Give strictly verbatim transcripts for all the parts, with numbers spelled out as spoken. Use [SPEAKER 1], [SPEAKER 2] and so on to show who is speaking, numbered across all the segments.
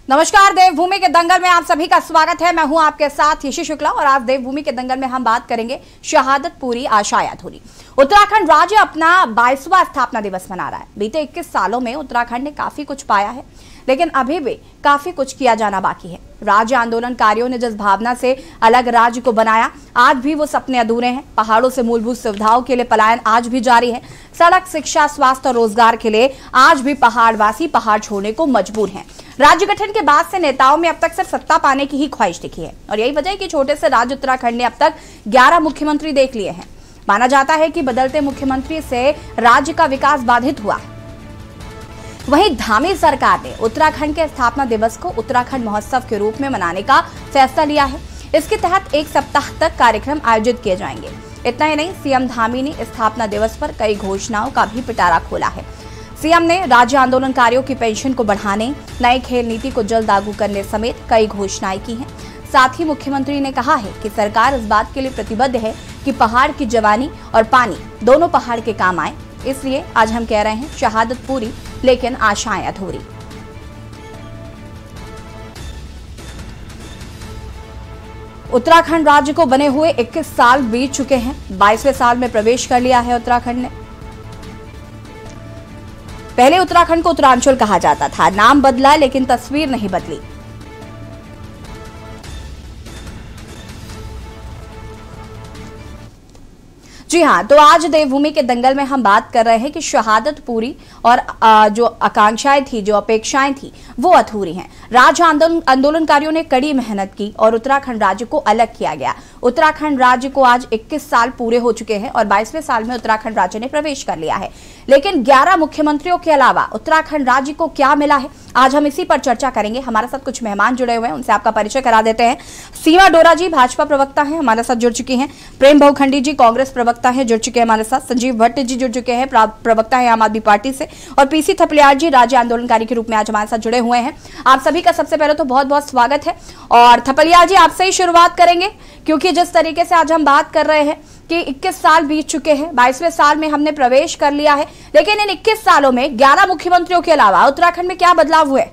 [SPEAKER 1] नमस्कार, देवभूमि के दंगल में आप सभी का स्वागत है। मैं हूं आपके साथ यशी शुक्ला और आज देवभूमि के दंगल में हम बात करेंगे शहादतपुरी आशाएं अधूरी। उत्तराखंड राज्य अपना बाईसवां स्थापना दिवस मना रहा है। बीते इक्कीस सालों में उत्तराखंड ने काफी कुछ पाया है, लेकिन अभी भी काफी कुछ किया जाना बाकी है। राज्य आंदोलनकारियों ने जिस भावना से अलग राज्य को बनाया, आज भी वो सपने अधूरे हैं। पहाड़ों से मूलभूत सुविधाओं के लिए पलायन आज भी जारी है। सड़क, शिक्षा, स्वास्थ्य और रोजगार के लिए आज भी पहाड़वासी पहाड़ छोड़ने को मजबूर हैं। राज्य गठन के बाद से नेताओं में अब तक सिर्फ सत्ता पाने की ही ख्वाहिश दिखी है और यही वजह है कि छोटे से राज्य उत्तराखंड ने अब तक ग्यारह मुख्यमंत्री देख लिए हैं। माना जाता है कि बदलते मुख्यमंत्री से राज्य का विकास बाधित हुआ। वहीं धामी सरकार ने उत्तराखंड के स्थापना दिवस को उत्तराखंड महोत्सव के रूप में मनाने का फैसला लिया है। इसके तहत एक सप्ताह तक कार्यक्रम आयोजित किए जाएंगे। इतना ही नहीं, सीएम धामी ने स्थापना दिवस पर कई घोषणाओं का भी पिटारा खोला है। सीएम ने राज्य आंदोलनकारियों की पेंशन को बढ़ाने, नई खेल नीति को जल्द लागू करने समेत कई घोषणाएं की हैं। साथ ही मुख्यमंत्री ने कहा है कि सरकार इस बात के लिए प्रतिबद्ध है कि पहाड़ की जवानी और पानी दोनों पहाड़ के काम आए। इसलिए आज हम कह रहे हैं शहादत पूरी लेकिन आशाएं अधूरी। उत्तराखंड राज्य को बने हुए इक्कीस साल बीत चुके हैं। बाईसवें साल में प्रवेश कर लिया है उत्तराखंड ने। पहले उत्तराखंड को उत्तरांचल कहा जाता था, नाम बदला लेकिन तस्वीर नहीं बदली। जी हाँ, तो आज देवभूमि के दंगल में हम बात कर रहे हैं कि शहादत पूरी और जो आकांक्षाएं थी, जो अपेक्षाएं थी, वो अधूरी हैं। राज्य आंदोलन आंदोलनकारियों ने कड़ी मेहनत की और उत्तराखंड राज्य को अलग किया गया। उत्तराखंड राज्य को आज इक्कीस साल पूरे हो चुके हैं और बाईसवें साल में उत्तराखंड राज्य ने प्रवेश कर लिया है। लेकिन ग्यारह मुख्यमंत्रियों के अलावा उत्तराखंड राज्य को क्या मिला है, आज हम इसी पर चर्चा करेंगे। हमारे साथ कुछ मेहमान जुड़े हुए हैं, उनसे आपका परिचय करा देते हैं। सीमा डोरा जी भाजपा प्रवक्ता हैं, हमारे साथ जुड़ चुकी हैं। प्रेम बहुखंडी जी कांग्रेस प्रवक्ता हैं, जुड़ चुके हैं हमारे साथ। संजीव भट्ट जी जुड़ चुके हैं, प्रवक्ता है आम आदमी पार्टी से। और पीसी थपलियाल जी राज्य आंदोलनकारी के रूप में आज हमारे साथ जुड़े हुए हैं। आप सभी का सबसे पहले तो बहुत बहुत स्वागत है। और थपलियाल जी, आपसे ही शुरुआत करेंगे, क्योंकि जिस तरीके से आज हम बात कर रहे हैं कि इक्कीस साल बीत चुके हैं, बाईसवें साल में हमने प्रवेश कर लिया है, लेकिन इन इक्कीस सालों में ग्यारह मुख्यमंत्रियों के अलावा उत्तराखंड में क्या बदलाव हुए?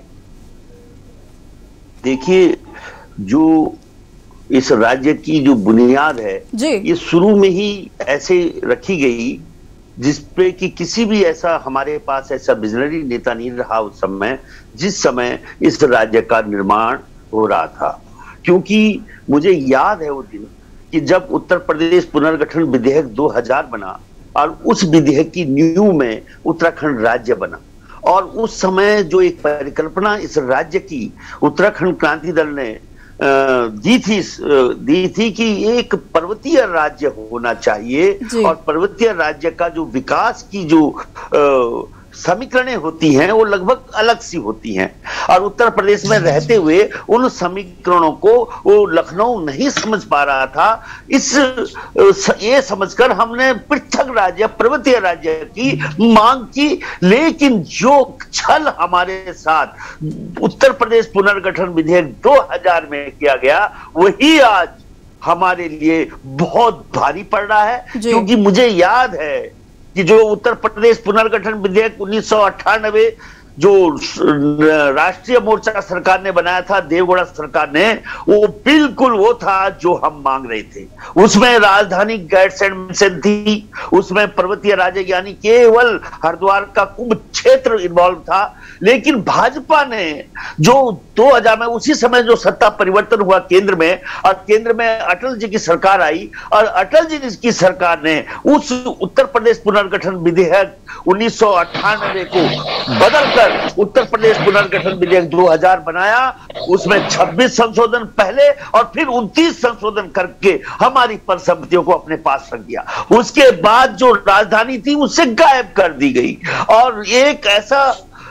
[SPEAKER 2] देखिए, जो इस राज्य की जो बुनियाद है ये शुरू में ही ऐसे रखी गई जिसपे कि किसी भी ऐसा हमारे पास ऐसा विजनरी नेता नहीं रहा उस समय, जिस समय इस राज्य का निर्माण हो रहा था। क्योंकि मुझे याद है वो दिन कि जब उत्तर प्रदेश पुनर्गठन विधेयक दो हज़ार बना और उस विधेयक की नींव में उत्तराखंड राज्य बना, और उस समय जो एक परिकल्पना इस राज्य की उत्तराखंड क्रांति दल ने दी थी दी थी कि एक पर्वतीय राज्य होना चाहिए और पर्वतीय राज्य का जो विकास की जो आ, समीकरणें होती हैं वो लगभग अलग सी होती हैं। और उत्तर प्रदेश में रहते हुए उन समीकरणों को वो लखनऊ नहीं समझ पा रहा था। इस ये समझकर हमने पृथक राज्य, पर्वतीय राज्य की मांग की, लेकिन जो छल हमारे साथ उत्तर प्रदेश पुनर्गठन विधेयक दो हज़ार में किया गया, वही आज हमारे लिए बहुत भारी पड़ रहा है। क्योंकि मुझे याद है कि जो उत्तर प्रदेश पुनर्गठन विधेयक उन्नीस सौ अट्ठानबे जो राष्ट्रीय मोर्चा सरकार ने बनाया था, देवगौड़ा सरकार ने, वो बिल्कुल वो था जो हम मांग रहे थे। उसमें राजधानी गैट्स एंड मिशन थी, उसमें पर्वतीय राज्य यानी केवल हरिद्वार का कुंभ क्षेत्र इन्वॉल्व था। लेकिन भाजपा ने जो दो हज़ार में उसी समय जो सत्ता परिवर्तन हुआ केंद्र में, और केंद्र में अटल जी की सरकार आई, और अटल जी की सरकार ने उस उत्तर प्रदेश पुनर्गठन विधेयक उन्नीस सौ अट्ठानबे को बदलकर उत्तर प्रदेश पुनर्गठन विधेयक दो हज़ार बनाया। उसमें छब्बीस संशोधन पहले और फिर उनतीस संशोधन करके हमारी परिसंपत्तियों को अपने पास रख दिया। उसके बाद जो राजधानी थी उसे गायब कर दी गई और एक ऐसा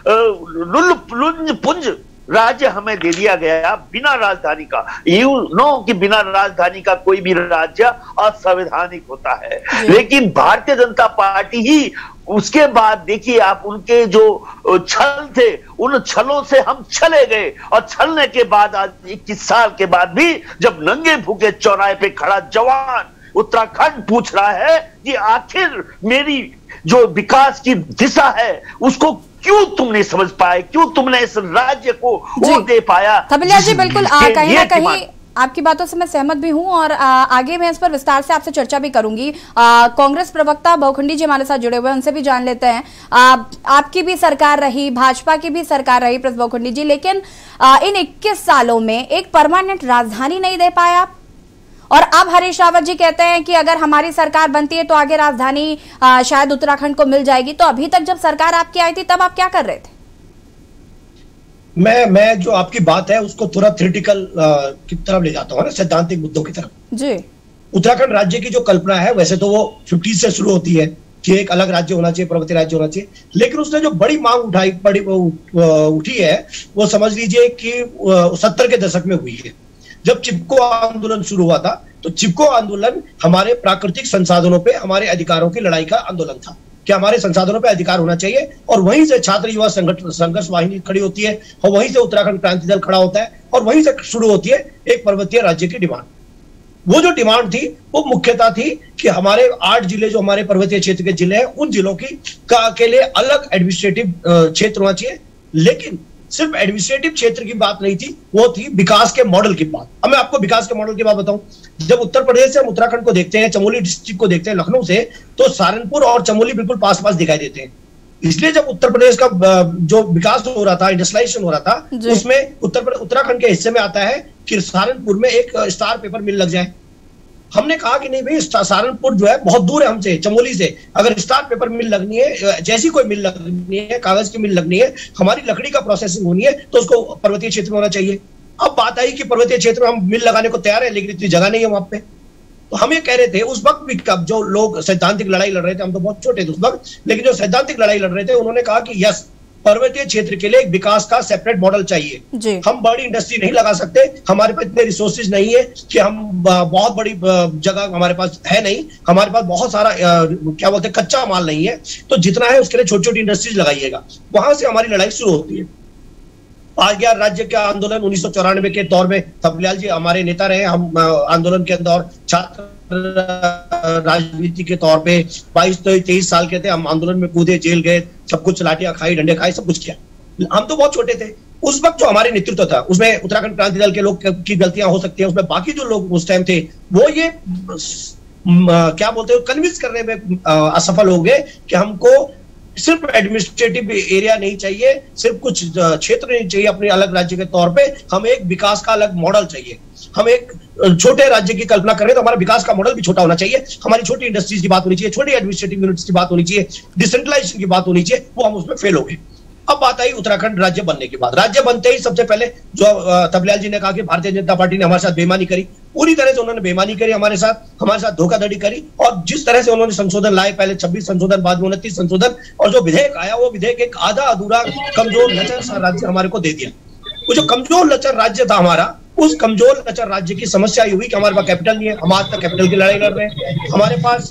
[SPEAKER 2] लुल्ल पुंज राज्य हमें दे दिया गया बिना राजधानी का। यू नो कि बिना राजधानी का कोई भी राज्य असंवैधानिक होता है। लेकिन भारतीय जनता पार्टी ही उसके बाद, देखिए आप, उनके जो छल थे उन छलों से हम छले गए, और छलने के बाद आज इक्कीस साल के बाद भी जब नंगे भूखे चौराहे पे खड़ा जवान उत्तराखंड पूछ रहा है कि आखिर मेरी जो विकास की दिशा है उसको क्यों तुम नहीं समझ पाए, क्यों तुमने इस राज्य को वोट दे पाया?
[SPEAKER 1] थपलियाल जी बिल्कुल कहीं ना कहीं आपकी बातों से मैं सहमत भी हूं और आ, आगे मैं इस पर विस्तार से आपसे चर्चा भी करूंगी। कांग्रेस प्रवक्ता बहुखंडी जी हमारे साथ जुड़े हुए हैं, उनसे भी जान लेते हैं। आ, आपकी भी सरकार रही, भाजपा की भी सरकार रही प्रेस बहुखंडी जी, लेकिन आ, इन इक्कीस सालों में एक परमानेंट राजधानी नहीं दे पाया आप। और अब हरीश रावत जी कहते हैं कि अगर हमारी सरकार बनती है तो आगे राजधानी आ, शायद उत्तराखंड को मिल जाएगी। तो अभी तक जब सरकार आपकी आई थी तब आप क्या कर रहे थे?
[SPEAKER 3] मैं मैं जो आपकी बात है उसको थोड़ा थ्योरेटिकल की तरफ ले जाता हूँ ना, सैद्धांतिक मुद्दों की तरफ। जी उत्तराखंड राज्य की जो कल्पना है वैसे तो वो फिफ्टीज से शुरू होती है कि एक अलग राज्य होना चाहिए, पर्वतीय राज्य होना चाहिए, लेकिन उसने जो बड़ी मांग उठाई बड़ी उठी है वो समझ लीजिए कि सत्तर के दशक में हुई है। जब चिपको आंदोलन शुरू हुआ था तो चिपको आंदोलन हमारे प्राकृतिक संसाधनों पे हमारे अधिकारों की लड़ाई का आंदोलन था कि हमारे संसाधनों पे अधिकार होना चाहिए, और वहीं से छात्र युवा संघर्ष वाहिनी खड़ी होती है और वहीं से उत्तराखंड क्रांति दल खड़ा होता है और वहीं से शुरू होती है एक पर्वतीय राज्य की डिमांड। वो जो डिमांड थी वो मुख्यतः थी कि हमारे आठ जिले जो हमारे पर्वतीय क्षेत्र के जिले हैं उन जिलों की का के लिए अलग एडमिनिस्ट्रेटिव क्षेत्र होना चाहिए। लेकिन सिर्फ एडमिनिस्ट्रेटिव क्षेत्र की बात नहीं थी, वो थी विकास के मॉडल की बात। अब मैं आपको विकास के मॉडल की बात बताऊं, जब उत्तर प्रदेश से हम उत्तराखंड को देखते हैं, चमोली डिस्ट्रिक्ट को देखते हैं लखनऊ से, तो सहारनपुर और चमोली बिल्कुल पास पास दिखाई देते हैं। इसलिए जब उत्तर प्रदेश का जो विकास हो रहा था, इंडस्ट्रियलाइजेशन हो रहा था, उसमें उत्तर उत्तराखंड के हिस्से में आता है कि सहारनपुर में एक स्टार पेपर मिल लग जाए। हमने कहा कि नहीं भाई, सहारनपुर जो है बहुत दूर है हमसे, चमोली से। अगर स्टार पेपर मिल लगनी है, जैसी कोई मिल लगनी है, कागज की मिल लगनी है, हमारी लकड़ी का प्रोसेसिंग होनी है, तो उसको पर्वतीय क्षेत्र में होना चाहिए। अब बात आई कि पर्वतीय क्षेत्र में हम मिल लगाने को तैयार है, लेकिन इतनी जगह नहीं है वहां पे। तो हम ये कह रहे थे उस वक्त भी, कब जो लोग सैद्धांतिक लड़ाई लड़ रहे थे, हम तो बहुत छोटे थे उस वक्त, लेकिन जो सैद्धांतिक लड़ाई लड़ रहे थे उन्होंने कहा कि यस, पर्वतीय क्षेत्र के लिए एक विकास का सेपरेट मॉडल चाहिए। हम बड़ी इंडस्ट्री नहीं लगा सकते, हमारे पास इतने रिसोर्सेज नहीं है कि हम बहुत बड़ी जगह हमारे पास है नहीं, हमारे पास बहुत सारा क्या बोलते हैं कच्चा माल नहीं है, तो जितना है उसके लिए छोटी छोटी इंडस्ट्रीज लगाइएगा। वहां से हमारी लड़ाई शुरू होती है। आज गया राज्य का आंदोलन उन्नीस सौ चौरानवे के दौर में, थपलियाल जी हमारे नेता रहे, हम आंदोलन के अंदर छात्र राजनीति के तौर पे बाईस तेईस साल के थे, हम आंदोलन में कूदे, जेल गए, सब कुछ लाठियां खाई, डंडे खाए, सब कुछ किया। हम तो बहुत छोटे थे उस वक्त। जो हमारे नेतृत्व था उसमें उत्तराखंड क्रांति दल के लोग की गलतियां हो सकती है, उसमें बाकी जो लोग उस टाइम थे वो ये क्या बोलते हैं कन्विंस करने में असफल हो गए कि हमको सिर्फ एडमिनिस्ट्रेटिव एरिया नहीं चाहिए, सिर्फ कुछ क्षेत्र नहीं चाहिए अपने अलग राज्य के तौर पे, हमें एक विकास का अलग मॉडल चाहिए। हम एक छोटे राज्य की कल्पना करें तो हमारा विकास का मॉडल भी छोटा होना चाहिए, हमारी छोटी इंडस्ट्रीज की बात होनी चाहिए, छोटी एडमिनिस्ट्रेटिव यूनिट्स की बात होनी चाहिए, डिसेंट्रलाइजेशन की बात होनी चाहिए, वो हम उसमें फेल हो गए। अब बात आई उत्तराखंड राज्य बनने की बात। राज्य बनते ही सबसे पहले जो थपलियाल जी ने कहा कि भारतीय जनता पार्टी ने हमारे साथ बेईमानी करी, पूरी तरह से उन्होंने बेईमानी करी हमारे साथ, हमारे साथ धोखाधड़ी करी, और जिस तरह से उन्होंने संशोधन लाए, पहले छब्बीस संशोधन, बाद में उनतीस संशोधन, और जो विधेयक आया वो विधेयक एक आधा अधूरा कमजोर लचर राज्य हमारे को दे दिया। वो जो कमजोर लचर राज्य था हमारा, उस कमजोर लचर राज्य की समस्या ये हुई कि हमारे पास कैपिटल नहीं है, हम आज तक कैपिटल की लड़ाई लड़ रहे हैं। हमारे पास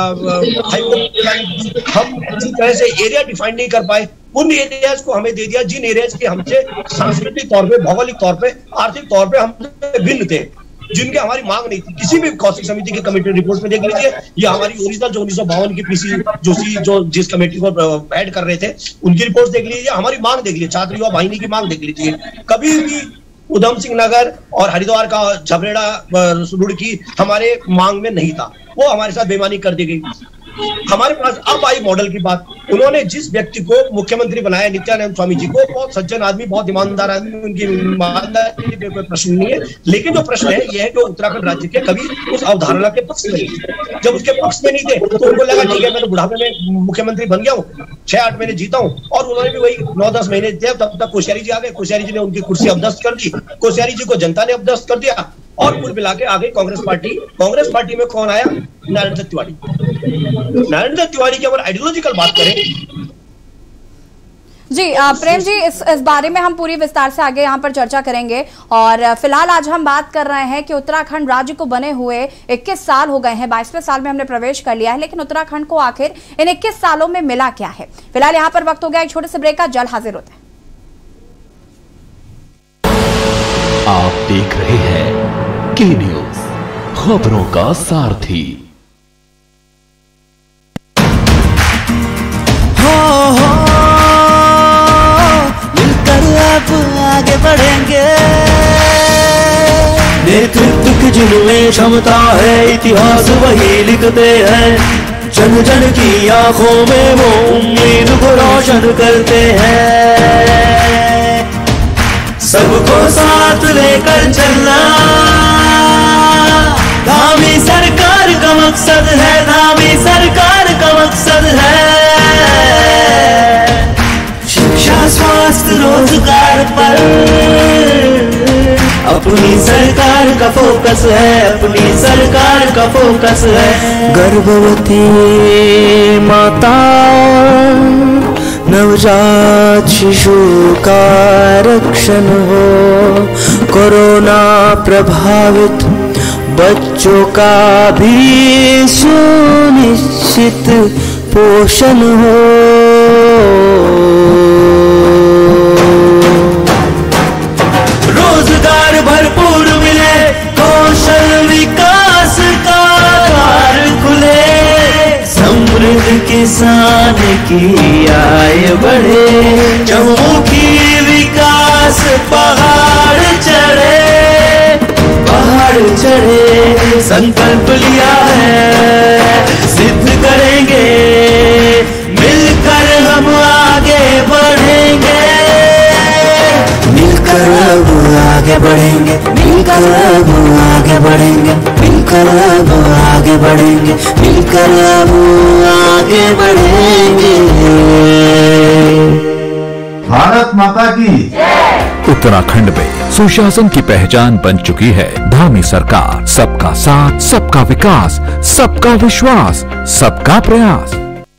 [SPEAKER 3] हम अच्छी तरह से एरिया डिफाइन नहीं कर पाए, उन एरियाज को हमें दे दिया जिन एरियाज के हमसे सांस्कृतिक तौर पे, भौगोलिक तौर पे, आर्थिक तौर पे हम भिन्न थे, जिनके हमारी मांग नहीं थी। किसी भी कौशिक समिति की कमेटी रिपोर्ट में देख लीजिए, या हमारी ओरिजिनल जो उन्नीस सौ बावन की पीसी जोशी जो जिस कमेटी को ऐड कर रहे थे उनकी रिपोर्ट देख लीजिए, हमारी मांग देख लीजिए, छात्र युवा वाहिनी की मांग देख लीजिए। कभी भी उधम सिंह नगर और हरिद्वार का झबरेड़ा रुड़की हमारे मांग में नहीं था, वो हमारे साथ बेईमानी कर दी गई। हमारे पास अब आई मॉडल की बात। उन्होंने जिस व्यक्ति को मुख्यमंत्री बनाया, नित्यानंद स्वामी जी को, बहुत सज्जन आदमी, बहुत ईमानदार आदमी, उनकी ईमानदारी पे कोई प्रश्न नहीं है, लेकिन जो प्रश्न है यह है कि उत्तराखंड राज्य के कभी उस अवधारणा के पक्ष में नहीं। जब उसके पक्ष में नहीं थे तो उनको लगा ठीक है मैं तो बुढ़ापे में मुख्यमंत्री बन गया हूँ, छह आठ महीने जीता हूँ, और उन्होंने भी वही नौ दस महीने थे। तब तक कोश्यारी जी आ गए, कोश्यारी जी ने उनकी कुर्सी अबदस्त कर दी, कोश्यारी जी को जनता ने अबदस्त कर दिया, और कुल मिला के आ गई कांग्रेस पार्टी। कांग्रेस पार्टी में कौन आया? नारायण दत्त तिवारी। नारायण दत्त तिवारी की अगर आइडियोलॉजिकल बात करें
[SPEAKER 1] जी आ, प्रेम जी, इस इस बारे में हम पूरी विस्तार से आगे यहाँ पर चर्चा करेंगे। और फिलहाल आज हम बात कर रहे हैं कि उत्तराखंड राज्य को बने हुए इक्कीस साल हो गए हैं, बाईसवें साल में हमने प्रवेश कर लिया है, लेकिन उत्तराखंड को आखिर इन इक्कीस सालों में मिला क्या है। फिलहाल यहाँ पर वक्त हो गया एक छोटे से ब्रेक का, जल्द हाजिर होते हैं।
[SPEAKER 4] आप देख रहे हैं के न्यूज, खबरों का सारथी। हो, हो,
[SPEAKER 5] बढ़ेंगे। नेतृत्व की जिनमें क्षमता है, इतिहास वही लिखते हैं। जन जन की आंखों में वो उम्मीद को रोशन करते हैं। सबको साथ लेकर चलना धामी सरकार का मकसद है, धामी सरकार का मकसद है। शिक्षा स्वास्थ्य रोजगार पर अपनी सरकार का फोकस है, अपनी सरकार का फोकस है। गर्भवती माता नवजात शिशु का रक्षण हो, कोरोना प्रभावित बच्चों का भी सुनिश्चित पोषण हो। रोजगार भरपूर मिले, कौशल विकास का द्वार खुले। समृद्ध किसान की आय बढ़े, चहुमुखी विकास पहाड़ चढ़े, पहाड़ चढ़े। संकल्प लिया है, सिद्ध करेंगे, मिलकर हम आगे बढ़ेंगे। मिलकर अब आगे बढ़ेंगे, मिलकर अब आगे बढ़ेंगे, मिलकर अब आगे बढ़ेंगे, मिलकर अब आगे बढ़ेंगे।
[SPEAKER 6] भारत माता की
[SPEAKER 4] उत्तराखंड में सुशासन की पहचान बन चुकी है धामी सरकार। सबका साथ, सबका विकास, सबका विश्वास, सबका प्रयास।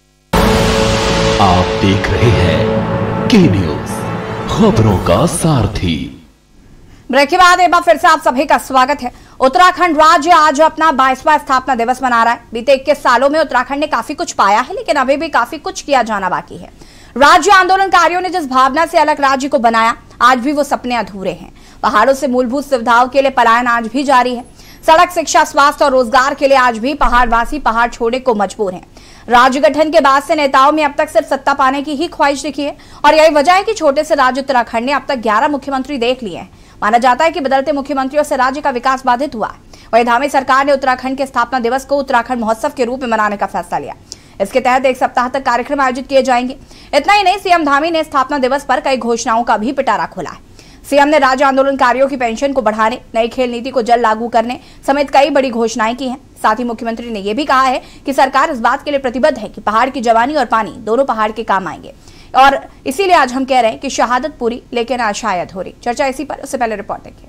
[SPEAKER 4] आप देख रहे हैं के न्यूज, खबरों का सारथी।
[SPEAKER 1] ब्रेक के बाद एक बार फिर से आप सभी का स्वागत है। उत्तराखंड राज्य आज अपना बाईसवां स्थापना दिवस मना रहा है। बीते इक्कीस सालों में उत्तराखंड ने काफी कुछ पाया है, लेकिन अभी भी काफी कुछ किया जाना बाकी है। राज्य आंदोलनकारियों ने जिस भावना से अलग राज्य को बनाया, आज भी वो सपने अधूरे हैं। पहाड़ों से मूलभूत सुविधाओं के लिए पलायन आज भी जारी है। सड़क, शिक्षा, स्वास्थ्य और रोजगार के लिए आज भी पहाड़वासी पहाड़ छोड़ने को मजबूर हैं। राज्य गठन के बाद से नेताओं में अब तक सिर्फ सत्ता पाने की ही ख्वाहिश दिखी है और यही वजह है कि छोटे से राज्य उत्तराखंड ने अब तक ग्यारह मुख्यमंत्री देख लिए हैं। माना जाता है कि बदलते मुख्यमंत्रियों से राज्य का विकास बाधित हुआ है। वही धामी सरकार ने उत्तराखंड के स्थापना दिवस को उत्तराखंड महोत्सव के रूप में मनाने का फैसला लिया। इसके तहत एक सप्ताह तक कार्यक्रम आयोजित किए जाएंगे। इतना ही नहीं, सीएम धामी ने स्थापना दिवस पर कई घोषणाओं का भी पिटारा खोला है। सीएम ने राज्य आंदोलनकारियों की पेंशन को बढ़ाने, नई खेल नीति को जल्द लागू करने समेत कई बड़ी घोषणाएं की हैं। साथ ही मुख्यमंत्री ने यह भी कहा है कि सरकार इस बात के लिए प्रतिबद्ध है कि पहाड़ की जवानी और पानी दोनों पहाड़ के काम आएंगे और इसीलिए आज हम कह रहे हैं कि शहादत पूरी लेकिन आशाएं अधूरी। चर्चा इसी पर, उससे पहले रिपोर्ट देखिए।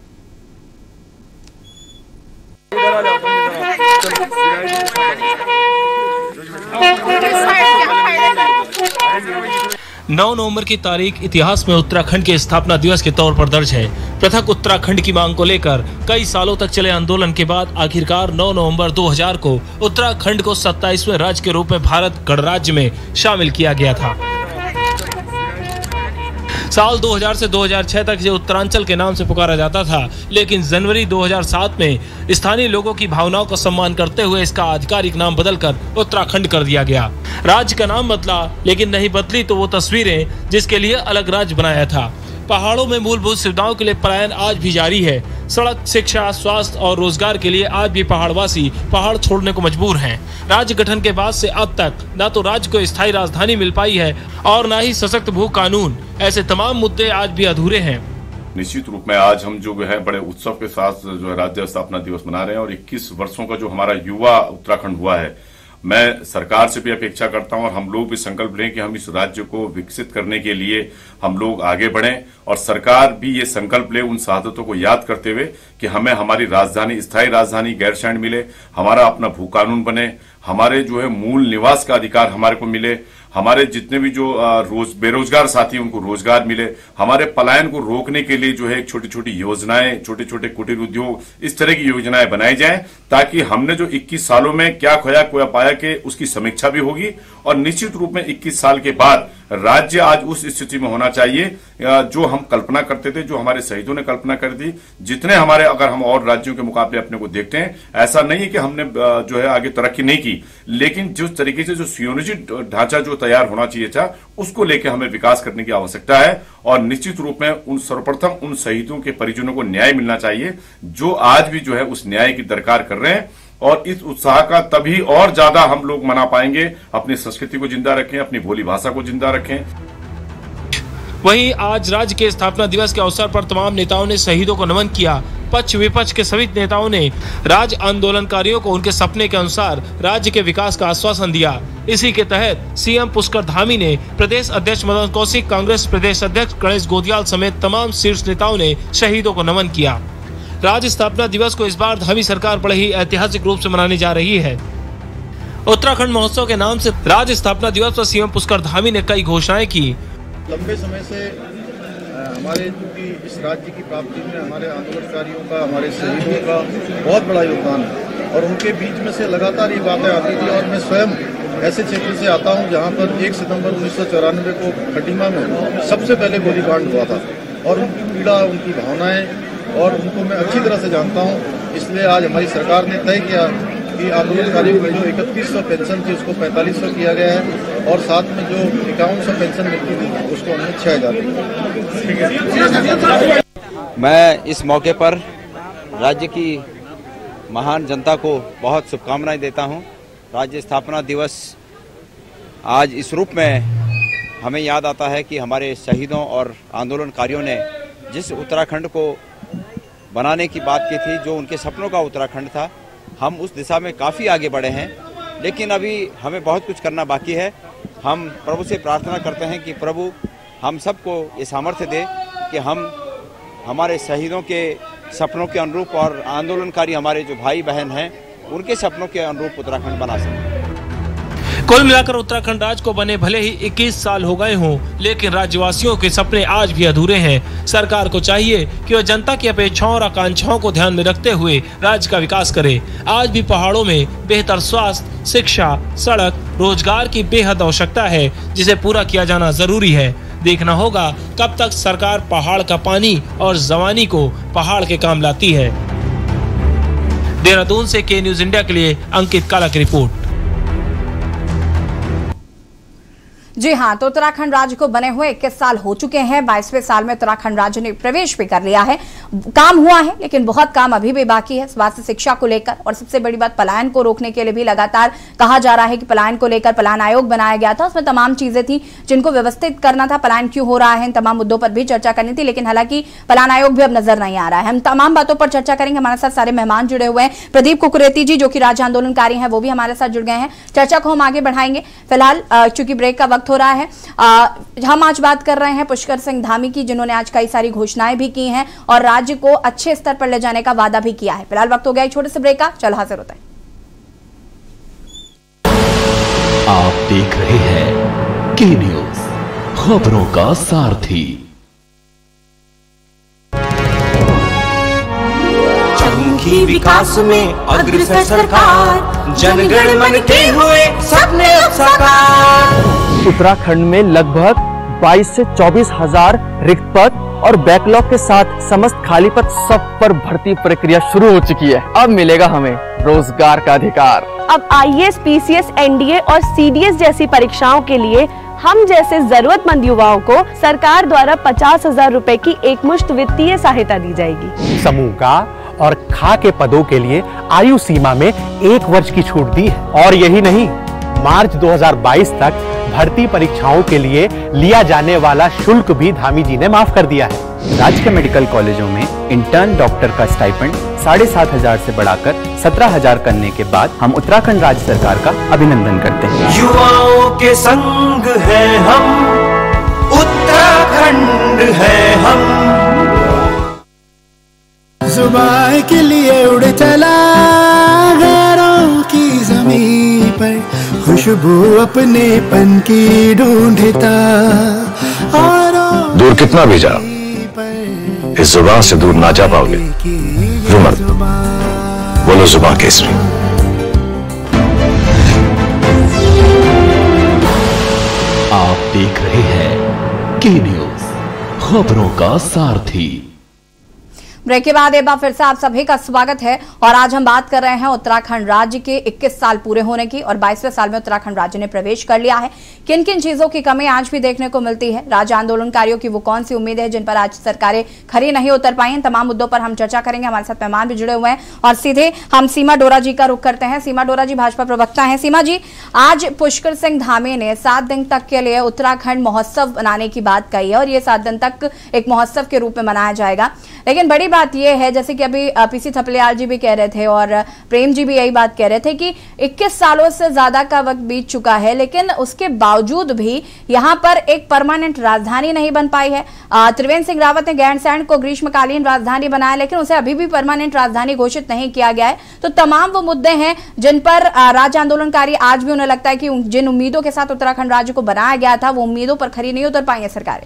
[SPEAKER 7] नौ नवंबर की तारीख इतिहास में उत्तराखंड के स्थापना दिवस के तौर पर दर्ज है। पृथक उत्तराखंड की मांग को लेकर कई सालों तक चले आंदोलन के बाद आखिरकार नौ नवंबर दो हज़ार को उत्तराखंड को सत्ताईसवें राज्य के रूप में भारत गणराज्य में शामिल किया गया था। साल दो हज़ार से दो हज़ार छह तक इसे उत्तरांचल के नाम से पुकारा जाता था, लेकिन जनवरी दो हज़ार सात में स्थानीय लोगों की भावनाओं का सम्मान करते हुए इसका आधिकारिक नाम बदलकर उत्तराखंड कर दिया गया। राज्य का नाम बदला, लेकिन नहीं बदली तो वो तस्वीरें जिसके लिए अलग राज्य बनाया था। पहाड़ों में मूलभूत सुविधाओं के लिए पलायन आज भी जारी है। सड़क, शिक्षा, स्वास्थ्य और रोजगार के लिए आज भी पहाड़वासी पहाड़ छोड़ने को मजबूर हैं। राज्य गठन के बाद से अब तक न तो राज्य को स्थायी राजधानी मिल पाई है और न ही सशक्त भू कानून। ऐसे तमाम मुद्दे आज भी अधूरे हैं।
[SPEAKER 8] निश्चित रूप में आज हम जो है बड़े उत्सव के साथ जो है राज्य स्थापना दिवस मना रहे हैं और इक्कीस वर्षों का जो हमारा युवा उत्तराखंड हुआ है, मैं सरकार से भी अपेक्षा करता हूं और हम लोग भी संकल्प लें कि हम इस राज्य को विकसित करने के लिए हम लोग आगे बढ़ें और सरकार भी ये संकल्प ले उन शहादतों को याद करते हुए कि हमें हमारी राजधानी, स्थायी राजधानी गैरसैंण मिले, हमारा अपना भू कानून बने, हमारे जो है मूल निवास का अधिकार हमारे को मिले, हमारे जितने भी जो रोज बेरोजगार साथी उनको रोजगार मिले, हमारे पलायन को रोकने के लिए जो है छोटी छोटी योजनाएं, छोटे छोटे कुटीर उद्योग, इस तरह की योजनाएं बनाई जाएं ताकि हमने जो इक्कीस सालों में क्या खोया क्या पाया के उसकी समीक्षा भी होगी और निश्चित रूप में इक्कीस साल के बाद राज्य आज उस स्थिति में होना चाहिए जो हम कल्पना करते थे, जो हमारे शहीदों ने कल्पना कर दी। जितने हमारे अगर हम और राज्यों के मुकाबले अपने को देखते हैं, ऐसा नहीं है कि हमने जो है आगे तरक्की नहीं की। की, लेकिन जिस तरीके से जो सुनियोजित ढांचा जो तैयार होना चाहिए था उसको लेकर हमें विकास करने की आवश्यकता है। और निश्चित रूप में उन सर्वप्रथम उन शहीदों के परिजनों को न्याय मिलना चाहिए जो आज भी जो है उस न्याय की दरकार कर रहे हैं। और इस उत्साह का तभी और ज्यादा हम लोग मना पाएंगे, अपनी संस्कृति को जिंदा रखें, अपनी बोली भाषा को जिंदा रखें।
[SPEAKER 7] वहीं आज राज्य के स्थापना दिवस के अवसर पर तमाम नेताओं ने शहीदों को नमन किया। पक्ष विपक्ष के सभी नेताओं ने राज्य आंदोलनकारियों को उनके सपने के अनुसार राज्य के विकास का आश्वासन दिया। इसी के तहत सीएम पुष्कर धामी ने प्रदेश अध्यक्ष मदन कौशिक, कांग्रेस प्रदेश अध्यक्ष गणेश गोदियाल समेत तमाम शीर्ष नेताओं ने शहीदों को नमन किया। राज्य स्थापना दिवस को इस बार धामी सरकार बड़े ही ऐतिहासिक रूप से मनाने जा रही है। उत्तराखंड महोत्सव के नाम से राज्य स्थापना दिवस पर सीएम पुष्कर धामी ने कई घोषणाएं की।
[SPEAKER 9] लंबे समय से हमारे चूंकि इस राज्य की प्राप्ति में हमारे आंदोलनकारियों का, हमारे शहीदों का बहुत बड़ा योगदान है और उनके बीच में से लगातार ये बातें आती थी। और मैं स्वयं ऐसे क्षेत्र से आता हूं जहां पर एक सितंबर उन्नीस सौ चौरानवे को खटीमा में सबसे पहले गोलीकांड हुआ था और उनकी पीड़ा, उनकी भावनाएं और उनको मैं अच्छी तरह से जानता हूँ। इसलिए आज हमारी सरकार ने तय किया कि आंदोलनकारियों में जो इकतीस सौ पेंशन थी उसको पैंतालीस सौ किया गया है और साथ में जो इक्यावन सौ पेंशन मिलती थी उसको हमने छह हजार।
[SPEAKER 10] मैं इस मौके पर राज्य की महान जनता को बहुत शुभकामनाएं देता हूं। राज्य स्थापना दिवस आज इस रूप में हमें याद आता है कि हमारे शहीदों और आंदोलनकारियों ने जिस उत्तराखंड को बनाने की बात की थी, जो उनके सपनों का उत्तराखंड था, हम उस दिशा में काफ़ी आगे बढ़े हैं, लेकिन अभी हमें बहुत कुछ करना बाकी है। हम प्रभु से प्रार्थना करते हैं कि प्रभु हम सबको ये सामर्थ्य दे कि हम हमारे शहीदों के सपनों के अनुरूप और आंदोलनकारी हमारे जो भाई बहन हैं उनके सपनों के अनुरूप उत्तराखंड बना सकें।
[SPEAKER 7] कुल मिलाकर उत्तराखंड राज्य को बने भले ही इक्कीस साल हो गए हों, लेकिन राज्यवासियों के सपने आज भी अधूरे हैं। सरकार को चाहिए कि वह जनता की अपेक्षाओं और आकांक्षाओं को ध्यान में रखते हुए राज्य का विकास करे। आज भी पहाड़ों में बेहतर स्वास्थ्य, शिक्षा, सड़क, रोजगार की बेहद आवश्यकता है, जिसे पूरा किया जाना जरूरी है। देखना होगा कब तक सरकार पहाड़ का पानी और जवानी को पहाड़ के काम लाती है। देहरादून से के न्यूज इंडिया के लिए अंकित काला की रिपोर्ट।
[SPEAKER 1] जी हां, तो उत्तराखंड राज्य को बने हुए इक्कीस साल हो चुके हैं। बाईसवें साल में उत्तराखंड राज्य ने प्रवेश भी कर लिया है। काम हुआ है, लेकिन बहुत काम अभी भी बाकी है स्वास्थ्य शिक्षा को लेकर। और सबसे बड़ी बात, पलायन को रोकने के लिए भी लगातार कहा जा रहा है कि पलायन को लेकर पलायन आयोग बनाया गया था, उसमें तमाम चीजें थी जिनको व्यवस्थित करना था। पलायन क्यों हो रहा है, इन तमाम मुद्दों पर भी चर्चा करनी थी, लेकिन हालांकि पलायन आयोग भी अब नजर नहीं आ रहा है। हम तमाम बातों पर चर्चा करेंगे। हमारे साथ सारे मेहमान जुड़े हुए हैं। प्रदीप कुकुरेती जी, जो कि राज्य आंदोलनकारी हैं, वो भी हमारे साथ जुड़ गए हैं। चर्चा को हम आगे बढ़ाएंगे। फिलहाल चूंकि ब्रेक का वक्त हो रहा है, आ, हम आज बात कर रहे हैं पुष्कर सिंह धामी की, जिन्होंने आज कई सारी घोषणाएं भी की हैं और राज्य को अच्छे स्तर पर ले जाने का वादा भी किया है। फिलहाल वक्त हो गया एक छोटे से ब्रेक का, चल हाजिर होता है।
[SPEAKER 4] आप देख रहे हैं के न्यूज, खबरों का सारथी।
[SPEAKER 5] चमकी विकास में अग्रसर सरकार, जनगण मन के हुए सपने अब साकार।
[SPEAKER 11] उत्तराखंड में लगभग बाईस से चौबीस हजार रिक्त पद और बैकलॉग के साथ समस्त खाली पद, सब पर भर्ती प्रक्रिया शुरू हो चुकी है। अब मिलेगा हमें रोजगार का अधिकार।
[SPEAKER 12] अब I A S, P C S, N D A और सी डी एस जैसी परीक्षाओं के लिए हम जैसे जरूरतमंद युवाओं को सरकार द्वारा पचास हजार रूपए की एकमुश्त वित्तीय सहायता दी जाएगी।
[SPEAKER 13] समूह का और खा के पदों के लिए आयु सीमा में एक वर्ष की छूट दी है। और यही नहीं, मार्च दो हज़ार बाईस तक भर्ती परीक्षाओं के लिए लिया जाने वाला शुल्क भी धामी जी ने माफ कर दिया है।
[SPEAKER 14] राज्य के मेडिकल कॉलेजों में इंटर्न डॉक्टर का स्टाइपेंड साढ़े सात हजार से बढ़ाकर सत्रह हजार करने के बाद हम उत्तराखंड राज्य सरकार का अभिनंदन करते हैं।
[SPEAKER 5] युवाओं के संग है हम, उत्तराखंड है हम।
[SPEAKER 15] जुबान के लिए उड़ चला गैरों की जमीन पर, खुशबू अपने पन की ढूंढता।
[SPEAKER 16] दूर कितना भी जाओ, इस जुबान से दूर ना जा पाओगे। जुमन, बोलो जुबान केसरी।
[SPEAKER 4] आप देख रहे हैं के न्यूज, खबरों का सारथी।
[SPEAKER 1] ब्रेक के बाद एक बार फिर से आप सभी का स्वागत है और आज हम बात कर रहे हैं उत्तराखंड राज्य के इक्कीस साल पूरे होने की और बाईसवें साल में उत्तराखंड राज्य ने प्रवेश कर लिया है। किन किन चीजों की कमी आज भी देखने को मिलती है, राज्य आंदोलनकारियों की वो कौन सी उम्मीदें हैं जिन पर आज सरकारें खरी नहीं उतर पाई हैं, तमाम मुद्दों पर हम चर्चा करेंगे। हमारे साथ मेहमान भी जुड़े हुए हैं और सीधे हम सीमा डोरा जी का रुख करते हैं। सीमा डोरा जी भाजपा प्रवक्ता है। सीमा जी, आज पुष्कर सिंह धामी ने सात दिन तक के लिए उत्तराखंड महोत्सव बनाने की बात कही है और ये सात दिन तक एक महोत्सव के रूप में मनाया जाएगा। लेकिन बड़ी बात यह है, जैसे कि अभी पीसी थपलियाल जी भी कह रहे थे और प्रेम जी भी यही बात कह रहे थे कि इक्कीस सालों से ज्यादा का वक्त बीत चुका है, लेकिन उसके बावजूद भी यहां पर एक परमानेंट राजधानी नहीं बन पाई है। त्रिवेंद्र सिंह रावत ने गैरसैंण को ग्रीष्मकालीन राजधानी बनाया, लेकिन उसे अभी भी परमानेंट राजधानी घोषित नहीं किया गया है। तो तमाम वो मुद्दे हैं जिन पर राज्य आंदोलनकारी आज भी उन्हें लगता है कि जिन उम्मीदों के साथ उत्तराखंड राज्य को बनाया गया था वो उम्मीदों पर खरी नहीं उतर पाई है सरकारें।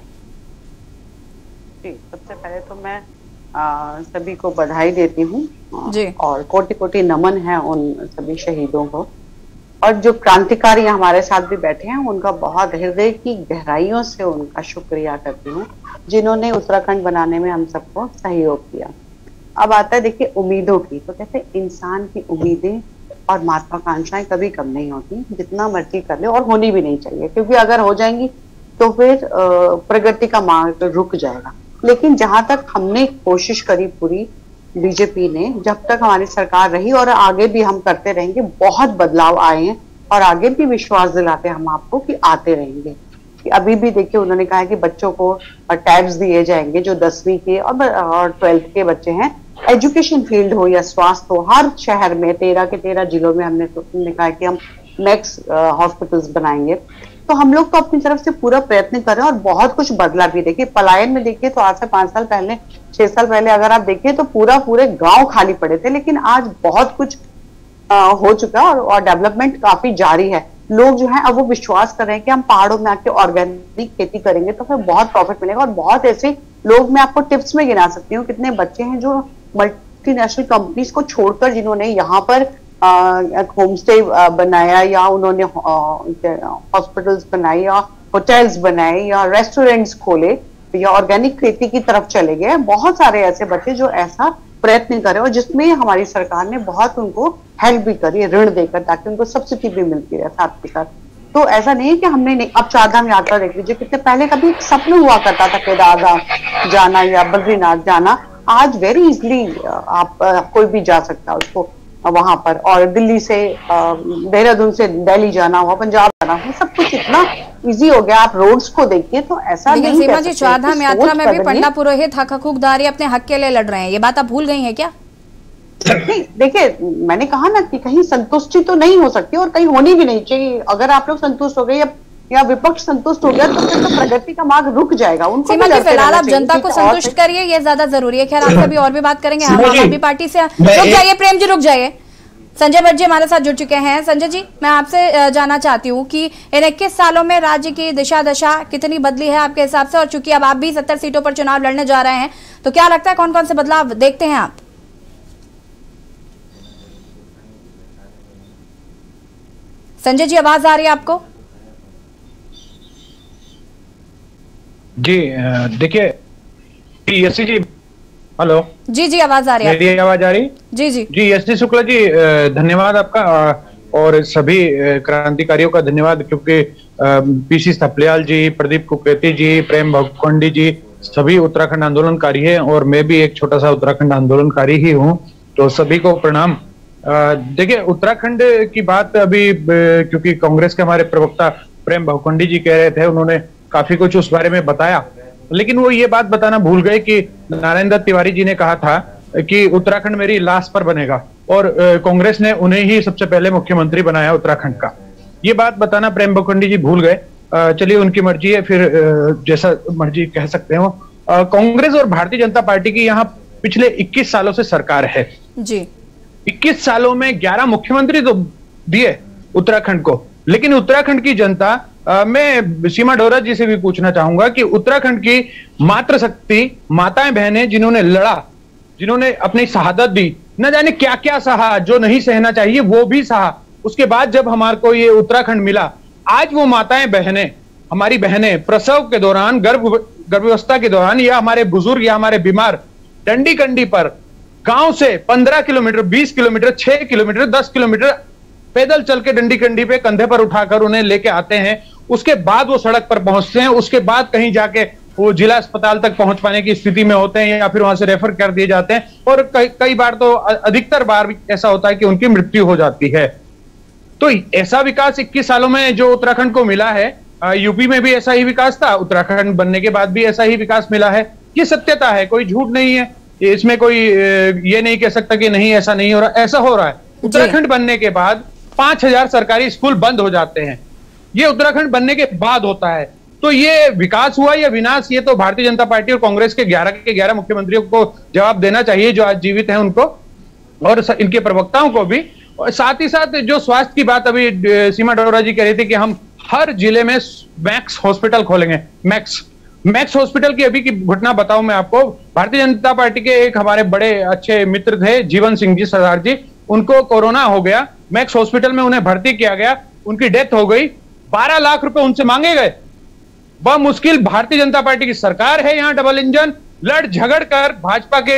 [SPEAKER 17] सबसे पहले तो मैं आ, सभी को बधाई देती हूँ और कोटि कोटि नमन है उन सभी शहीदों को, और जो क्रांतिकारी हमारे साथ भी बैठे हैं उनका बहुत हृदय की गहराइयों से उनका शुक्रिया करती हूँ जिन्होंने उत्तराखंड बनाने में हम सबको सहयोग किया। अब आता है देखिए उम्मीदों की, तो कहते इंसान की उम्मीदें और महत्वाकांक्षाएं कभी कम नहीं होती, जितना मर्जी कर ले, और होनी भी नहीं चाहिए, क्योंकि अगर हो जाएंगी तो फिर प्रगति का मार्ग रुक जाएगा। लेकिन जहां तक हमने कोशिश करी पूरी बीजेपी ने, जब तक हमारी सरकार रही और आगे भी हम करते रहेंगे, बहुत बदलाव आए हैं और आगे भी विश्वास दिलाते हम आपको कि आते रहेंगे। कि अभी भी देखिए उन्होंने कहा है कि बच्चों को टैब्स दिए जाएंगे जो दसवीं के और ट्वेल्थ के बच्चे हैं, एजुकेशन फील्ड हो या स्वास्थ्य हो, हर शहर में तेरह के तेरह जिलों में हमने तो कहा कि हम मैक्स हॉस्पिटल्स बनाएंगे। तो हम लोग तो अपनी तरफ से पूरा प्रयत्न कर रहे हैं और बहुत कुछ बदला भी। देखिए पलायन में देखिए तो आज से पांच साल पहले छह साल पहले अगर आप देखिए तो पूरा पूरे गांव खाली पड़े थे, लेकिन आज बहुत कुछ आ, हो चुका है और, और डेवलपमेंट काफी जारी है। लोग जो है अब वो विश्वास कर रहे हैं कि हम पहाड़ों में आके ऑर्गेनिक खेती करेंगे तो फिर बहुत प्रॉफिट मिलेगा। और बहुत ऐसे लोग, मैं आपको टिप्स में गिना सकती हूँ कितने बच्चे हैं जो मल्टीनेशनल कंपनीज को छोड़कर जिन्होंने यहाँ पर होम स्टे बनाया या उन्होंने हॉस्पिटल्स बनाए या होटल्स बनाए या रेस्टोरेंट्स खोले या ऑर्गेनिक खेती की तरफ चले गए। बहुत सारे ऐसे बच्चे जो ऐसा प्रयत्न करे और जिसमें हमारी सरकार ने बहुत उनको हेल्प भी करी ऋण देकर, ताकि उनको सब्सिडी भी मिलती रहे साथ के साथ। तो ऐसा नहीं है कि हमने नहीं, अब चारधाम यात्रा देख लीजिए, कितने पहले कभी एक सपना हुआ करता था केदारनाथ जाना या बद्रीनाथ जाना, आज वेरी इजिली आप कोई भी जा सकता है उसको वहां पर। और दिल्ली से देहरादून से दिल्ली जाना हुआ, पंजाब जाना हुआ, सब कुछ इतना इजी हो गया। आप रोड्स को देखिए तो ऐसा नहीं।
[SPEAKER 1] सीमा जी, चारधाम यात्रा में भी पंडा पुरोहित हक हकूकदारी अपने हक के लिए लड़ रहे हैं, ये बात आप भूल गई हैं क्या?
[SPEAKER 17] नहीं, देखिए मैंने कहा ना कि कहीं संतुष्टि तो नहीं हो सकती और कहीं होनी भी नहीं चाहिए। अगर आप लोग संतुष्ट हो गए या या विपक्ष संतुष्ट हो गया तो फिर तो प्रगति का मार्ग रुक जाएगा। उनको
[SPEAKER 1] सीमा जी, फिलहाल आप जनता को संतुष्ट करिए, ये ज्यादा जरूरी है। खैर आपसे अभी और भी बात करेंगे। हम आम आदमी पार्टी से रुक जाइए, प्रेम जी रुक जाइए। संजय भट्ट जी हमारे साथ जुड़ चुके हैं। संजय जी, मैं आपसे जानना चाहती हूँ कि इन इक्कीस सालों में राज्य की दिशा दशा कितनी बदली है आपके हिसाब से, और चूंकि अब आप भी सत्तर सीटों पर चुनाव लड़ने जा रहे हैं तो क्या लगता है कौन कौन से बदलाव देखते हैं आप? संजय जी, आवाज आ रही है आपको?
[SPEAKER 18] जी देखिए, यसी जी, हेलो
[SPEAKER 1] जी जी आवाज आ रही है?
[SPEAKER 18] मेरी आवाज आ रही?
[SPEAKER 1] जी जी
[SPEAKER 18] जी यस डी शुक्ला जी, धन्यवाद आपका और सभी क्रांतिकारियों का धन्यवाद, क्योंकि पीसी थपलियाल जी, प्रदीप कुकरेती जी, प्रेम भवकोंडी जी सभी उत्तराखंड आंदोलनकारी हैं और मैं भी एक छोटा सा उत्तराखंड आंदोलनकारी ही हूँ, तो सभी को प्रणाम। देखिए उत्तराखंड की बात अभी, क्योंकि कांग्रेस के हमारे प्रवक्ता प्रेम भवकोंडी जी कह रहे थे, उन्होंने काफी कुछ उस बारे में बताया, लेकिन वो ये बात बताना भूल गए कि नारायण दत्त तिवारी जी ने कहा था कि उत्तराखंड मेरी लाश पर बनेगा और कांग्रेस ने उन्हें ही सबसे पहले मुख्यमंत्री बनाया उत्तराखंड का। ये बात बताना प्रेम भवकोंडी जी भूल गए। चलिए उनकी मर्जी है, फिर जैसा मर्जी कह सकते हो। कांग्रेस और भारतीय जनता पार्टी की यहाँ पिछले इक्कीस सालों से सरकार है
[SPEAKER 1] जी।
[SPEAKER 18] इक्कीस सालों में ग्यारह मुख्यमंत्री तो दिए उत्तराखंड को, लेकिन उत्तराखंड की जनता, आ, मैं सीमा डोरा जी से भी पूछना चाहूंगा कि उत्तराखंड की मातृशक्ति माताएं बहनें जिन्होंने लड़ा, जिन्होंने अपनी शहादत दी, न जाने क्या क्या सहा, जो नहीं सहना चाहिए वो भी सहा, उसके बाद जब हमारे को ये उत्तराखंड मिला, आज वो माताएं बहनें, हमारी बहनें प्रसव के दौरान, गर्भ गर्भावस्था के दौरान, या हमारे बुजुर्ग या हमारे बीमार डंडी कंडी पर गांव से पंद्रह किलोमीटर, बीस किलोमीटर, छह किलोमीटर, दस किलोमीटर पैदल चल के डंडी कंडी पे कंधे पर उठाकर उन्हें लेके आते हैं। उसके बाद वो सड़क पर पहुंचते हैं, उसके बाद कहीं जाके वो जिला अस्पताल तक पहुंच पाने की स्थिति में होते हैं या फिर वहां से रेफर कर दिए जाते हैं। और कई कई बार तो अधिकतर बार भी ऐसा होता है कि उनकी मृत्यु हो जाती है। तो ऐसा विकास इक्कीस सालों में जो उत्तराखंड को मिला है, यूपी में भी ऐसा ही विकास था, उत्तराखंड बनने के बाद भी ऐसा ही विकास मिला है। ये सत्यता है, कोई झूठ नहीं है। इसमें कोई ये नहीं कह सकता कि नहीं ऐसा नहीं हो रहा, ऐसा हो रहा है। उत्तराखंड बनने के बाद पांच हजार सरकारी स्कूल बंद हो जाते हैं। ये उत्तराखंड बनने के बाद होता है। तो ये विकास हुआ या विनाश, ये तो भारतीय जनता पार्टी और कांग्रेस के ग्यारह के ग्यारह मुख्यमंत्रियों को जवाब देना चाहिए जो आज जीवित हैं उनको, और इनके प्रवक्ताओं को भी। और साथ ही साथ जो स्वास्थ्य की बात अभी सीमा डोरा जी कह रही थी कि हम हर जिले में मैक्स हॉस्पिटल खोलेंगे। मैक्स मैक्स हॉस्पिटल की अभी की घटना बताऊं मैं आपको। भारतीय जनता पार्टी के एक हमारे बड़े अच्छे मित्र थे जीवन सिंह जी सरदार जी, उनको कोरोना हो गया, मैक्स हॉस्पिटल में उन्हें भर्ती किया गया, उनकी डेथ हो गई। बारह लाख रुपए उनसे मांगे गए। वह मुश्किल भारतीय जनता पार्टी की सरकार है, यहां डबल इंजन लड़ झगड़ कर भाजपा के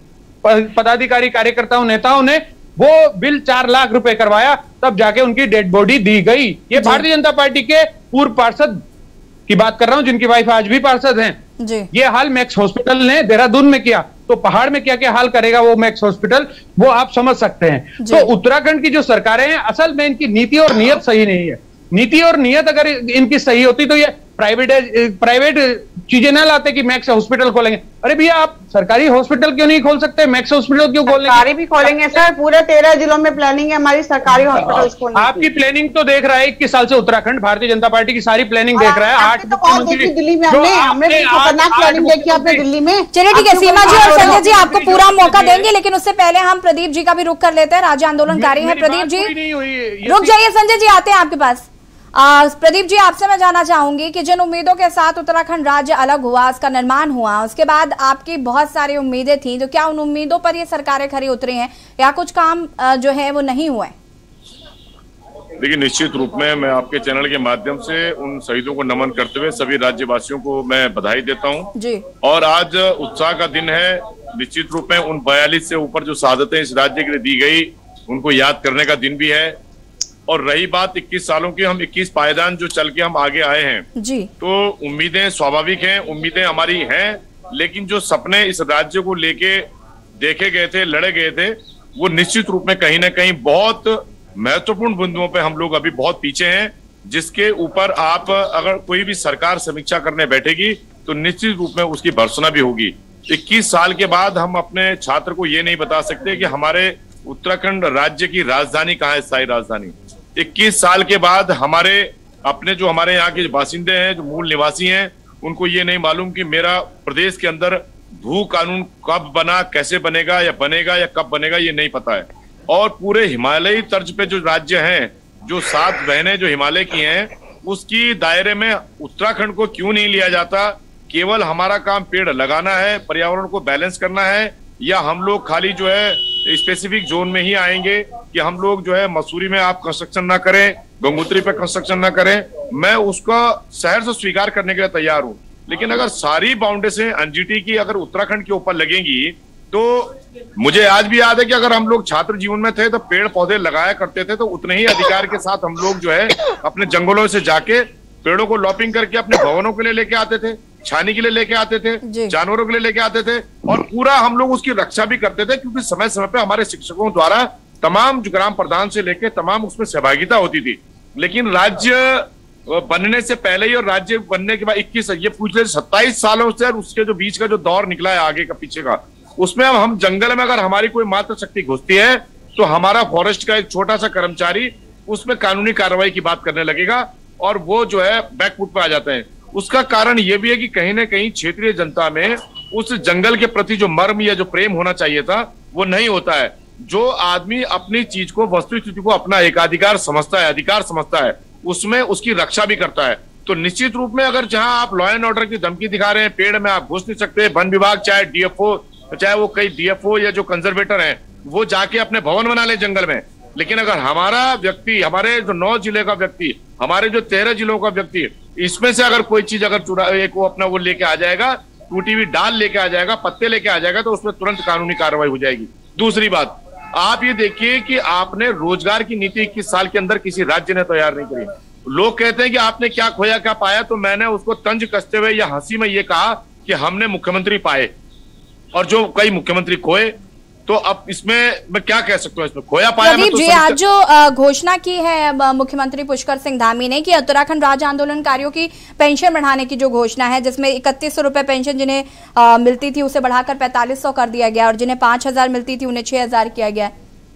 [SPEAKER 18] पदाधिकारी कार्यकर्ताओं नेताओं ने वो बिल चार लाख रुपए करवाया, तब जाके उनकी डेड बॉडी दी गई। ये भारतीय जनता पार्टी के पूर्व पार्षद की बात कर रहा हूं, जिनकी वाइफ आज भी पार्षद हैं। जी। ये हाल मैक्स हॉस्पिटल ने देहरादून में किया, तो पहाड़ में क्या क्या हाल करेगा वो मैक्स हॉस्पिटल, वो आप समझ सकते हैं। तो उत्तराखंड की जो सरकारें हैं, असल में इनकी नीति और नियत सही नहीं है। नीति और नियत अगर इनकी सही होती तो ये प्राइवेट प्राइवेट चीजें ना लाते कि मैक्स हॉस्पिटल खोलेंगे। अरे भैया, आप सरकारी हॉस्पिटल क्यों नहीं खोल सकते? मैक्स हॉस्पिटल क्यों खोलेंगे?
[SPEAKER 17] सरकारी भी खोलेंगे सर, पूरे तेरह जिलों में प्लानिंग है हमारी सरकारी हॉस्पिटल खोलने की।
[SPEAKER 18] आपकी प्लानिंग तो देख रहा है इक्कीस साल से उत्तराखंड भारतीय जनता पार्टी की सारी प्लानिंग देख रहा है। आठ मुख्यमंत्री
[SPEAKER 17] दिल्ली में, हमने हमने खतरनाक प्लानिंग देखी आपने दिल्ली में।
[SPEAKER 1] चलिए ठीक है, सीमा जी और संजय जी आपको पूरा मौका देंगे, लेकिन उससे पहले हम प्रदीप जी का भी रुख कर लेते हैं। राज्य आंदोलनकारी है प्रदीप जी, रुक जाइए। संजय जी आते हैं आपके पास। आ, प्रदीप जी, आपसे मैं जानना चाहूंगी कि जिन उम्मीदों के साथ उत्तराखंड राज्य अलग हुआ, उसका निर्माण हुआ, उसके बाद आपकी बहुत सारी उम्मीदें थी, तो क्या उन उम्मीदों पर ये सरकारें खरी उतरी हैं या कुछ काम जो है वो नहीं हुए?
[SPEAKER 8] देखिए, निश्चित रूप में मैं आपके चैनल के माध्यम से उन शहीदों को नमन करते हुए सभी राज्यवासियों को मैं बधाई देता हूं जी। और आज उत्साह का दिन है। निश्चित रूप में उन बयालीस से ऊपर जो शहादतें इस राज्य के लिए दी गई, उनको याद करने का दिन भी है। और रही बात इक्कीस सालों की, हम इक्कीस पायदान जो चल के हम आगे आए हैं जी, तो उम्मीदें स्वाभाविक हैं, उम्मीदें हमारी हैं, लेकिन जो सपने इस राज्य को लेके देखे गए थे, लड़े गए थे, वो निश्चित रूप में कहीं ना कहीं बहुत महत्वपूर्ण बिंदुओं पे हम लोग अभी बहुत पीछे हैं, जिसके ऊपर आप अगर कोई भी सरकार समीक्षा करने बैठेगी तो निश्चित रूप में उसकी भर्त्सना भी होगी। इक्कीस साल के बाद हम अपने छात्र को ये नहीं बता सकते कि हमारे उत्तराखंड राज्य की राजधानी कहाँ है, स्थायी राजधानी। इक्कीस साल के बाद हमारे अपने जो हमारे यहाँ के बासिंदे हैं, जो मूल निवासी हैं, उनको ये नहीं मालूम कि मेरा प्रदेश के अंदर भू कानून कब बना, कैसे बनेगा या बनेगा या कब बनेगा, ये नहीं पता है। और पूरे हिमालयी तर्ज पे जो राज्य हैं, जो सात बहनें जो हिमालय की हैं, उसकी दायरे में उत्तराखंड को क्यों नहीं लिया जाता? केवल हमारा काम पेड़ लगाना है, पर्यावरण को बैलेंस करना है, या हम लोग खाली जो है स्पेसिफिक जोन में ही आएंगे कि हम लोग जो है मसूरी में आप कंस्ट्रक्शन ना करें, गंगोत्री पे कंस्ट्रक्शन ना करें? मैं उसका शहर से स्वीकार करने के लिए तैयार हूं, लेकिन अगर सारी बाउंड्री एनजीटी की अगर उत्तराखंड के ऊपर लगेंगी, तो मुझे आज भी याद है कि अगर हम लोग छात्र जीवन में थे तो पेड़ पौधे लगाया करते थे, तो उतने ही अधिकार के साथ हम लोग जो है अपने जंगलों से जाके पेड़ों को लॉपिंग करके अपने भवनों के लिए लेके आते थे, छानी के लिए लेके आते थे, जानवरों के लिए लेके आते थे, और पूरा हम लोग उसकी रक्षा भी करते थे, क्योंकि समय समय पे हमारे शिक्षकों द्वारा तमाम जो ग्राम प्रधान से लेके तमाम उसमें सहभागिता होती थी। लेकिन राज्य बनने से पहले ही और राज्य बनने के बाद इक्कीस ये पिछले सत्ताईस सालों से और उसके जो बीच का जो दौर निकला है आगे का पीछे का, उसमें हम हम जंगल में अगर हमारी कोई मात्र शक्ति घुसती है तो हमारा फॉरेस्ट का एक छोटा सा कर्मचारी उसमें कानूनी कार्रवाई की बात करने लगेगा और वो जो है बैकफुट पे आ जाते हैं। उसका कारण ये भी है कि कहीं ना कहीं क्षेत्रीय जनता में उस जंगल के प्रति जो मर्म या जो प्रेम होना चाहिए था वो नहीं होता है। जो आदमी अपनी चीज को, वस्तु स्थिति को अपना एकाधिकार समझता है, अधिकार समझता है, उसमें उसकी रक्षा भी करता है। तो निश्चित रूप में अगर जहां आप लॉ एंड ऑर्डर की धमकी दिखा रहे हैं, पेड़ में आप घुस नहीं सकते, वन विभाग चाहे डीएफओ चाहे वो कई डीएफओ या जो कंजर्वेटर हैं वो जाके अपने भवन बना ले जंगल में, लेकिन अगर हमारा व्यक्ति, हमारे जो नौ जिले का व्यक्ति, हमारे जो तेरह जिलों का व्यक्ति, इसमें से अगर कोई चीज अगर चुरा एक वो अपना वो लेके आ जाएगा
[SPEAKER 19] टूटी हुई डाल लेके आ जाएगा, पत्ते लेके आ जाएगा, तो उसमें तुरंत कानूनी कार्रवाई हो जाएगी। दूसरी बात, आप ये देखिए कि आपने रोजगार की नीति इक्कीस साल के अंदर किसी राज्य ने तैयार नहीं करी। लोग कहते हैं कि आपने क्या खोया क्या पाया, तो मैंने उसको तंज कसते हुए या हंसी में ये कहा कि हमने मुख्यमंत्री पाए और जो कई मुख्यमंत्री खोए। तो अब इसमें मैं क्या कह सकता हूँ, इसमें खोया पाया
[SPEAKER 1] प्रदीप जी, आज जो घोषणा की है मुख्यमंत्री पुष्कर सिंह धामी ने कि उत्तराखंड राज्य आंदोलनकारियों की पेंशन बढ़ाने की जो घोषणा है, जिसमें इकतीस सौ रुपए पेंशन जिन्हें आ, मिलती थी उसे बढ़ाकर पैंतालीस सौ कर दिया गया और जिन्हें पांच हजार मिलती थी उन्हें छह हजार किया गया।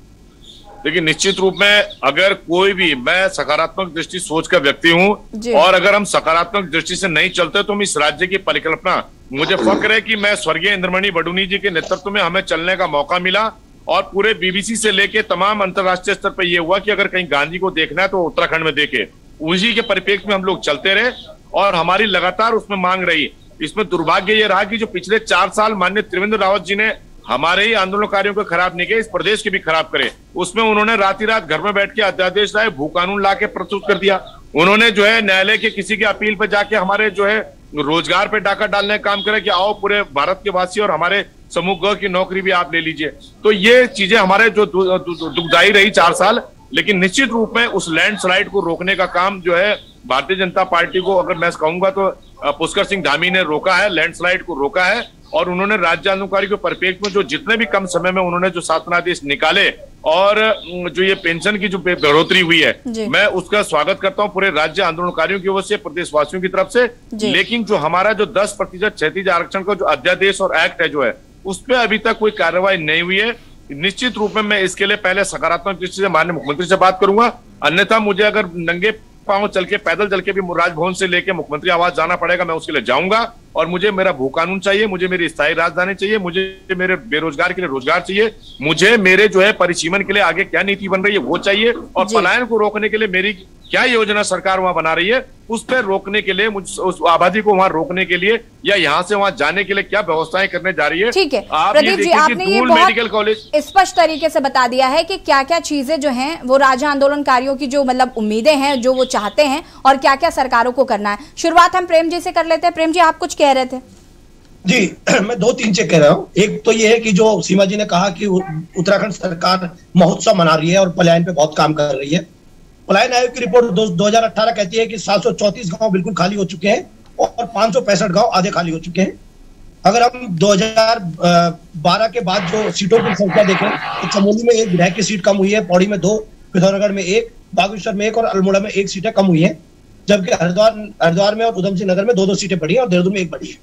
[SPEAKER 19] देखिए, निश्चित रूप में अगर कोई भी, मैं सकारात्मक दृष्टि सोच का व्यक्ति हूँ और अगर हम सकारात्मक दृष्टि से नहीं चलते तो हम इस राज्य की परिकल्पना, मुझे फक्र है कि मैं स्वर्गीय इंद्रमणि बडूनी जी के नेतृत्व में हमें चलने का मौका मिला और पूरे बीबीसी से लेके तमाम अंतर्राष्ट्रीय स्तर पर यह हुआ कि अगर कहीं गांधी को देखना है तो उत्तराखंड में देखे। उसी के परिप्रेक्ष्य में हम लोग चलते रहे और हमारी लगातार उसमें मांग रही। इसमें दुर्भाग्य ये रहा कि जो पिछले चार साल माननीय त्रिवेंद्र रावत जी ने हमारे ही आंदोलनकारियों को खराब नहीं किया, इस प्रदेश के भी खराब करे। उसमें उन्होंने रात ही रात घर में बैठ के अध्यादेश लाए, भू कानून ला के प्रस्तुत कर दिया। उन्होंने जो है न्यायालय के किसी की अपील पर जाके हमारे जो है रोजगार पे डाका डालने का काम करे कि आओ पूरे भारत के वासी और हमारे समूह ग की नौकरी भी आप ले लीजिए। तो ये चीजें हमारे जो दुखदायी रही चार साल, लेकिन निश्चित रूप में उस लैंडस्लाइड को रोकने का काम जो है भारतीय जनता पार्टी को, अगर मैं कहूंगा तो पुष्कर सिंह धामी ने रोका है, लैंडस्लाइड को रोका है। और उन्होंने राज्य आंदोलनकारी के परिप्रेक्ष्य में जो जितने भी कम समय में उन्होंने जो शासनादेश निकाले और जो ये पेंशन की जो बढ़ोतरी हुई है, मैं उसका स्वागत करता हूं पूरे राज्य आंदोलनकारियों की ओर से, प्रदेशवासियों की तरफ से। लेकिन जो हमारा जो दस प्रतिशत क्षैतिज आरक्षण का जो अध्यादेश और एक्ट है जो है, उस पर अभी तक कोई कार्रवाई नहीं हुई है। निश्चित रूप में मैं इसके लिए पहले सकारात्मक दृष्टि से माननीय मुख्यमंत्री से बात करूंगा, अन्यथा मुझे अगर नंगे पांव चल के, पैदल चल के भी राजभवन से लेके मुख्यमंत्री आवास जाना पड़ेगा, मैं उसके लिए जाऊंगा। और मुझे मेरा भू कानून चाहिए, मुझे मेरी स्थायी राजधानी चाहिए, मुझे मेरे बेरोजगार के लिए रोजगार चाहिए, मुझे मेरे जो है परिसीमन के लिए आगे क्या नीति बन रही है वो चाहिए, और पलायन को रोकने के लिए मेरी क्या योजना सरकार वहां बना रही है, उस पर रोकने के लिए, उस आबादी को वहां रोकने के लिए या यहाँ से वहां जाने के लिए क्या व्यवस्थाएं करने जा रही है।
[SPEAKER 1] ठीक है
[SPEAKER 19] आप ये देखिए कि दूल मेडिकल कॉलेज
[SPEAKER 1] स्पष्ट तरीके से बता दिया है कि क्या क्या चीजें जो हैं वो राज्य आंदोलनकारियों की जो मतलब उम्मीदें हैं, जो वो चाहते हैं और क्या क्या सरकारों को करना है। शुरुआत हम प्रेम जी से कर लेते हैं। प्रेम जी, आप कुछ कह रहे थे।
[SPEAKER 3] जी, मैं दो तीन चीज कह रहा हूँ। एक तो ये है कि जो सीमा जी ने कहा कि उत्तराखंड सरकार महोत्सव मना रही है और पलायन पे बहुत काम कर रही है। पलायन आयोग की रिपोर्ट दो हजार अठारह कहती है कि सात सौ चौंतीस गांव बिल्कुल खाली हो चुके हैं और पांच सौ पैंसठ गांव आधे खाली हो चुके हैं। अगर हम दो हजार बारह के बाद जो सीटों की संख्या देखें तो चमोली में एक विधायक की सीट कम हुई है, पौड़ी में दो, पिथौरागढ़ में एक, बागेश्वर में एक और अल्मोड़ा में एक सीटें कम हुई है, जबकि हरिद्वार हरिद्वार में और उधम सिंह नगर में दो दो सीटें बढ़ी है और देहरादून में एक बढ़ी है।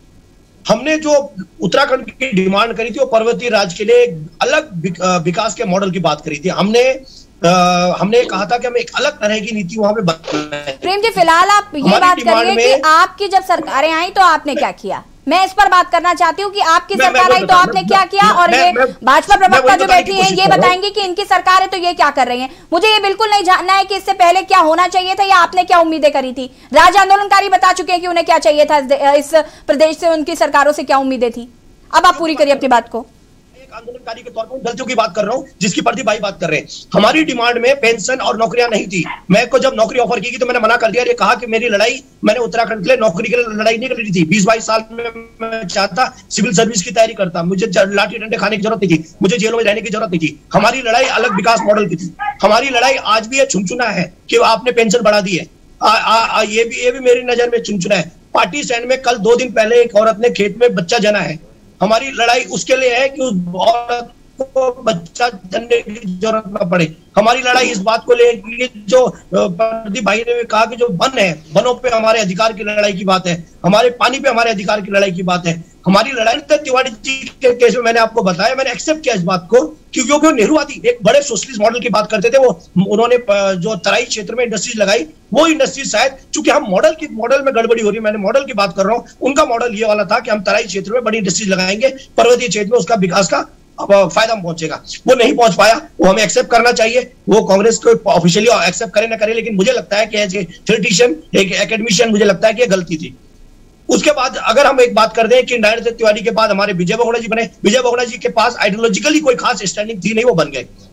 [SPEAKER 3] हमने जो उत्तराखंड की डिमांड करी थी वो पर्वतीय राज्य के लिए अलग विकास के मॉडल की बात करी थी। हमने आ, हमने कहा था कि हम एक अलग तरह की नीति वहां पे बनाएंगे।
[SPEAKER 1] प्रेम जी, फिलहाल आप ये बात करिए कि आपकी जब सरकारें आई तो आपने क्या किया। मैं इस पर बात करना चाहती हूँ कि आपकी सरकार आई तो आपने क्या किया, और ये भाजपा प्रवक्ता जो बैठी है ये बताएंगे कि इनकी सरकार है तो ये क्या कर रही है। मुझे ये बिल्कुल नहीं जानना है कि इससे पहले क्या होना चाहिए था या आपने क्या उम्मीदें करी थी। राज्य आंदोलनकारी बता चुके हैं कि उन्हें क्या चाहिए था, इस प्रदेश से उनकी सरकारों से क्या उम्मीदें थी। अब आप पूरी करिए अपनी बात को।
[SPEAKER 3] आंदोलनकारी के तौर पर गलतियों की बात कर रहा हूं जिसकी प्रदीप भाई बात कर रहे हैं। हमारी डिमांड में पेंशन और नौकरियां नहीं थी। मैं को जब नौकरी ऑफर की तो मैंने मना कर दिया, ये कहा कि मेरी लड़ाई, मैंने उत्तराखंड के लिए नौकरी के लिए लड़ाई नहीं कर रही थी। बीस बाईस साल में मैं चाहता सिविल सर्विस की तैयारी करता, मुझे लाठी डंडे खाने की जरूरत नहीं थी, मुझे जेलों में रहने की जरूरत नहीं थी। हमारी लड़ाई अलग विकास मॉडल की थी। हमारी लड़ाई आज भी है चुनचुना है कि आपने पेंशन बढ़ा दी है, आ, आ, आ, ये भी ये भी मेरी नजर में चुनचुना है। पार्टी स्टैंड में कल दो दिन पहले एक औरत ने खेत में बच्चा जना है। हमारी लड़ाई उसके लिए है कि उस औरत को बच्चा जनने की जरूरत न पड़े। हमारी लड़ाई इस बात को लेकर जो प्रदीप भाई ने कहा कि जो वन है, वनों पे हमारे अधिकार की लड़ाई की बात है, हमारे पानी पे हमारे अधिकार की लड़ाई की बात है। हमारी लड़ाई तिवारी जी के केस में मैंने आपको बताया, मैंने एक्सेप्ट किया इस बात को क्योंकि वो नेहरूवादी एक बड़े सोशलिस्ट मॉडल की बात करते थे। वो उन्होंने जो तराई क्षेत्र में इंडस्ट्रीज लगाई, वो इंडस्ट्रीज शायद चूंकि हम मॉडल की मॉडल में गड़बड़ी हो रही है, मैंने मॉडल की बात कर रहा हूँ। उनका मॉडल ये वाला था कि हम तराई क्षेत्र में बड़ी इंडस्ट्रीज लगाएंगे, पर्वतीय क्षेत्र में उसका विकास का अब फायदा पहुंचेगा। वो नहीं पहुंच पाया, वो हमें एक्सेप्ट करना चाहिए। वो कांग्रेस को ऑफिशियली एक्सेप्ट करे ना करे, लेकिन मुझे लगता है कि एज ए थ्योरेटिशियन, एक एकेडमिशियन, मुझे लगता है कि ये गलती थी। उसके बाद अगर हम एक बात कर दें कि नारायण तिवारी के बाद हमारे विजय बहुगुणा जी बने, विजय बहुगुणा जी के पास आइडियोलॉजिकली कोई खास स्टैंडिंग थी नहीं, वो बन गए।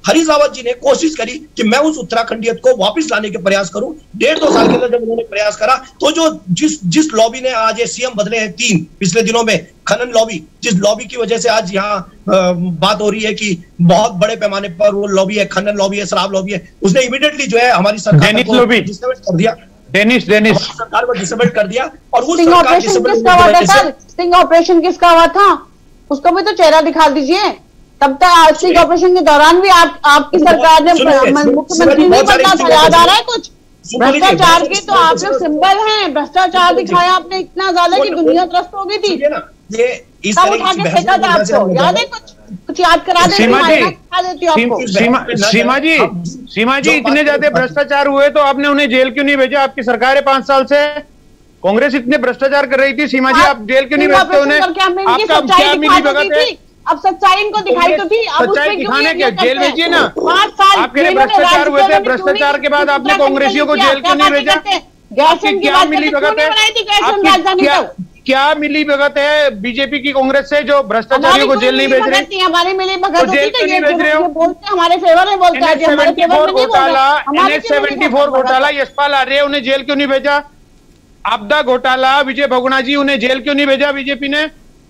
[SPEAKER 3] हरीश रावत जी ने कोशिश करी कि मैं उस उत्तराखंडियत को वापस लाने के प्रयास करूं। डेढ़ दो साल के अंदर जब उन्होंने प्रयास करा तो जो जिस जिस लॉबी ने आज ये सीएम बदले हैं तीन पिछले दिनों में, खनन लॉबी, जिस लॉबी की वजह से आज यहाँ बात हो रही है कि बहुत बड़े पैमाने पर वो लॉबी है, खनन लॉबी है, शराब लॉबी है, उसने इमीडिएटली जो है हमारी सरकार को डिसमेंट कर दिया।
[SPEAKER 18] डेनिस डेनिस
[SPEAKER 3] सरकार को डिसमेंट कर दिया। और उस
[SPEAKER 17] स्टिंग ऑपरेशन किसका हुआ था सर? स्टिंग ऑपरेशन किसका हुआ था? उसको भी तो चेहरा दिखा दीजिए। तब तक स्टिंग ऑपरेशन के दौरान भी आप आपकी सरकार ने मुख्यमंत्री नहीं बदला था, याद आ रहा है कुछ? भ्रष्टाचार के तो आप लोग सिंबल हैं। भ्रष्टाचार दिखाया आपने इतना ज्यादा कि दुनिया त्रस्त हो गई थी।
[SPEAKER 3] ये इस
[SPEAKER 17] तब उठा के फेंका था आपको, याद है कुछ? कुछ याद करा दे,
[SPEAKER 18] सीमा जी,
[SPEAKER 17] आपको।
[SPEAKER 18] सीमा सीमा जी सीमा जी इतने ज्यादा भ्रष्टाचार हुए तो आपने उन्हें जेल क्यों नहीं भेजा? आपकी सरकार है पांच साल से, कांग्रेस इतने भ्रष्टाचार कर रही थी, सीमा जी आप जेल क्यों नहीं भेजते उन्हें? आपका क्या मिली भगत है?
[SPEAKER 17] अब सच्चाई इनको दिखाई तो थी, अब
[SPEAKER 18] सच्चाई दिखाने के जेल भेजिए ना। आपके लिए भ्रष्टाचार हुए थे, भ्रष्टाचार के बाद आपने कांग्रेसियों को जेल क्यों नहीं भेजा? क्या मिली भगत है? क्या मिली भगत है बीजेपी की कांग्रेस से जो भ्रष्टाचारियों को जेल नहीं भेज रहे?
[SPEAKER 17] हमारी मिली भगत
[SPEAKER 18] तो जेल क्यों नहीं भेज रहे हो?
[SPEAKER 17] बोलते हमारे फेवर में बोलते हैं,
[SPEAKER 18] सेवेंटी फोर घोटाला, एन एच सेवेंटी फोर घोटाला, यशपाल आर्य उन्हें जेल क्यों नहीं भेजा? आपदा घोटाला, विजय बहुगुणा जी उन्हें जेल क्यों नहीं भेजा बीजेपी ने?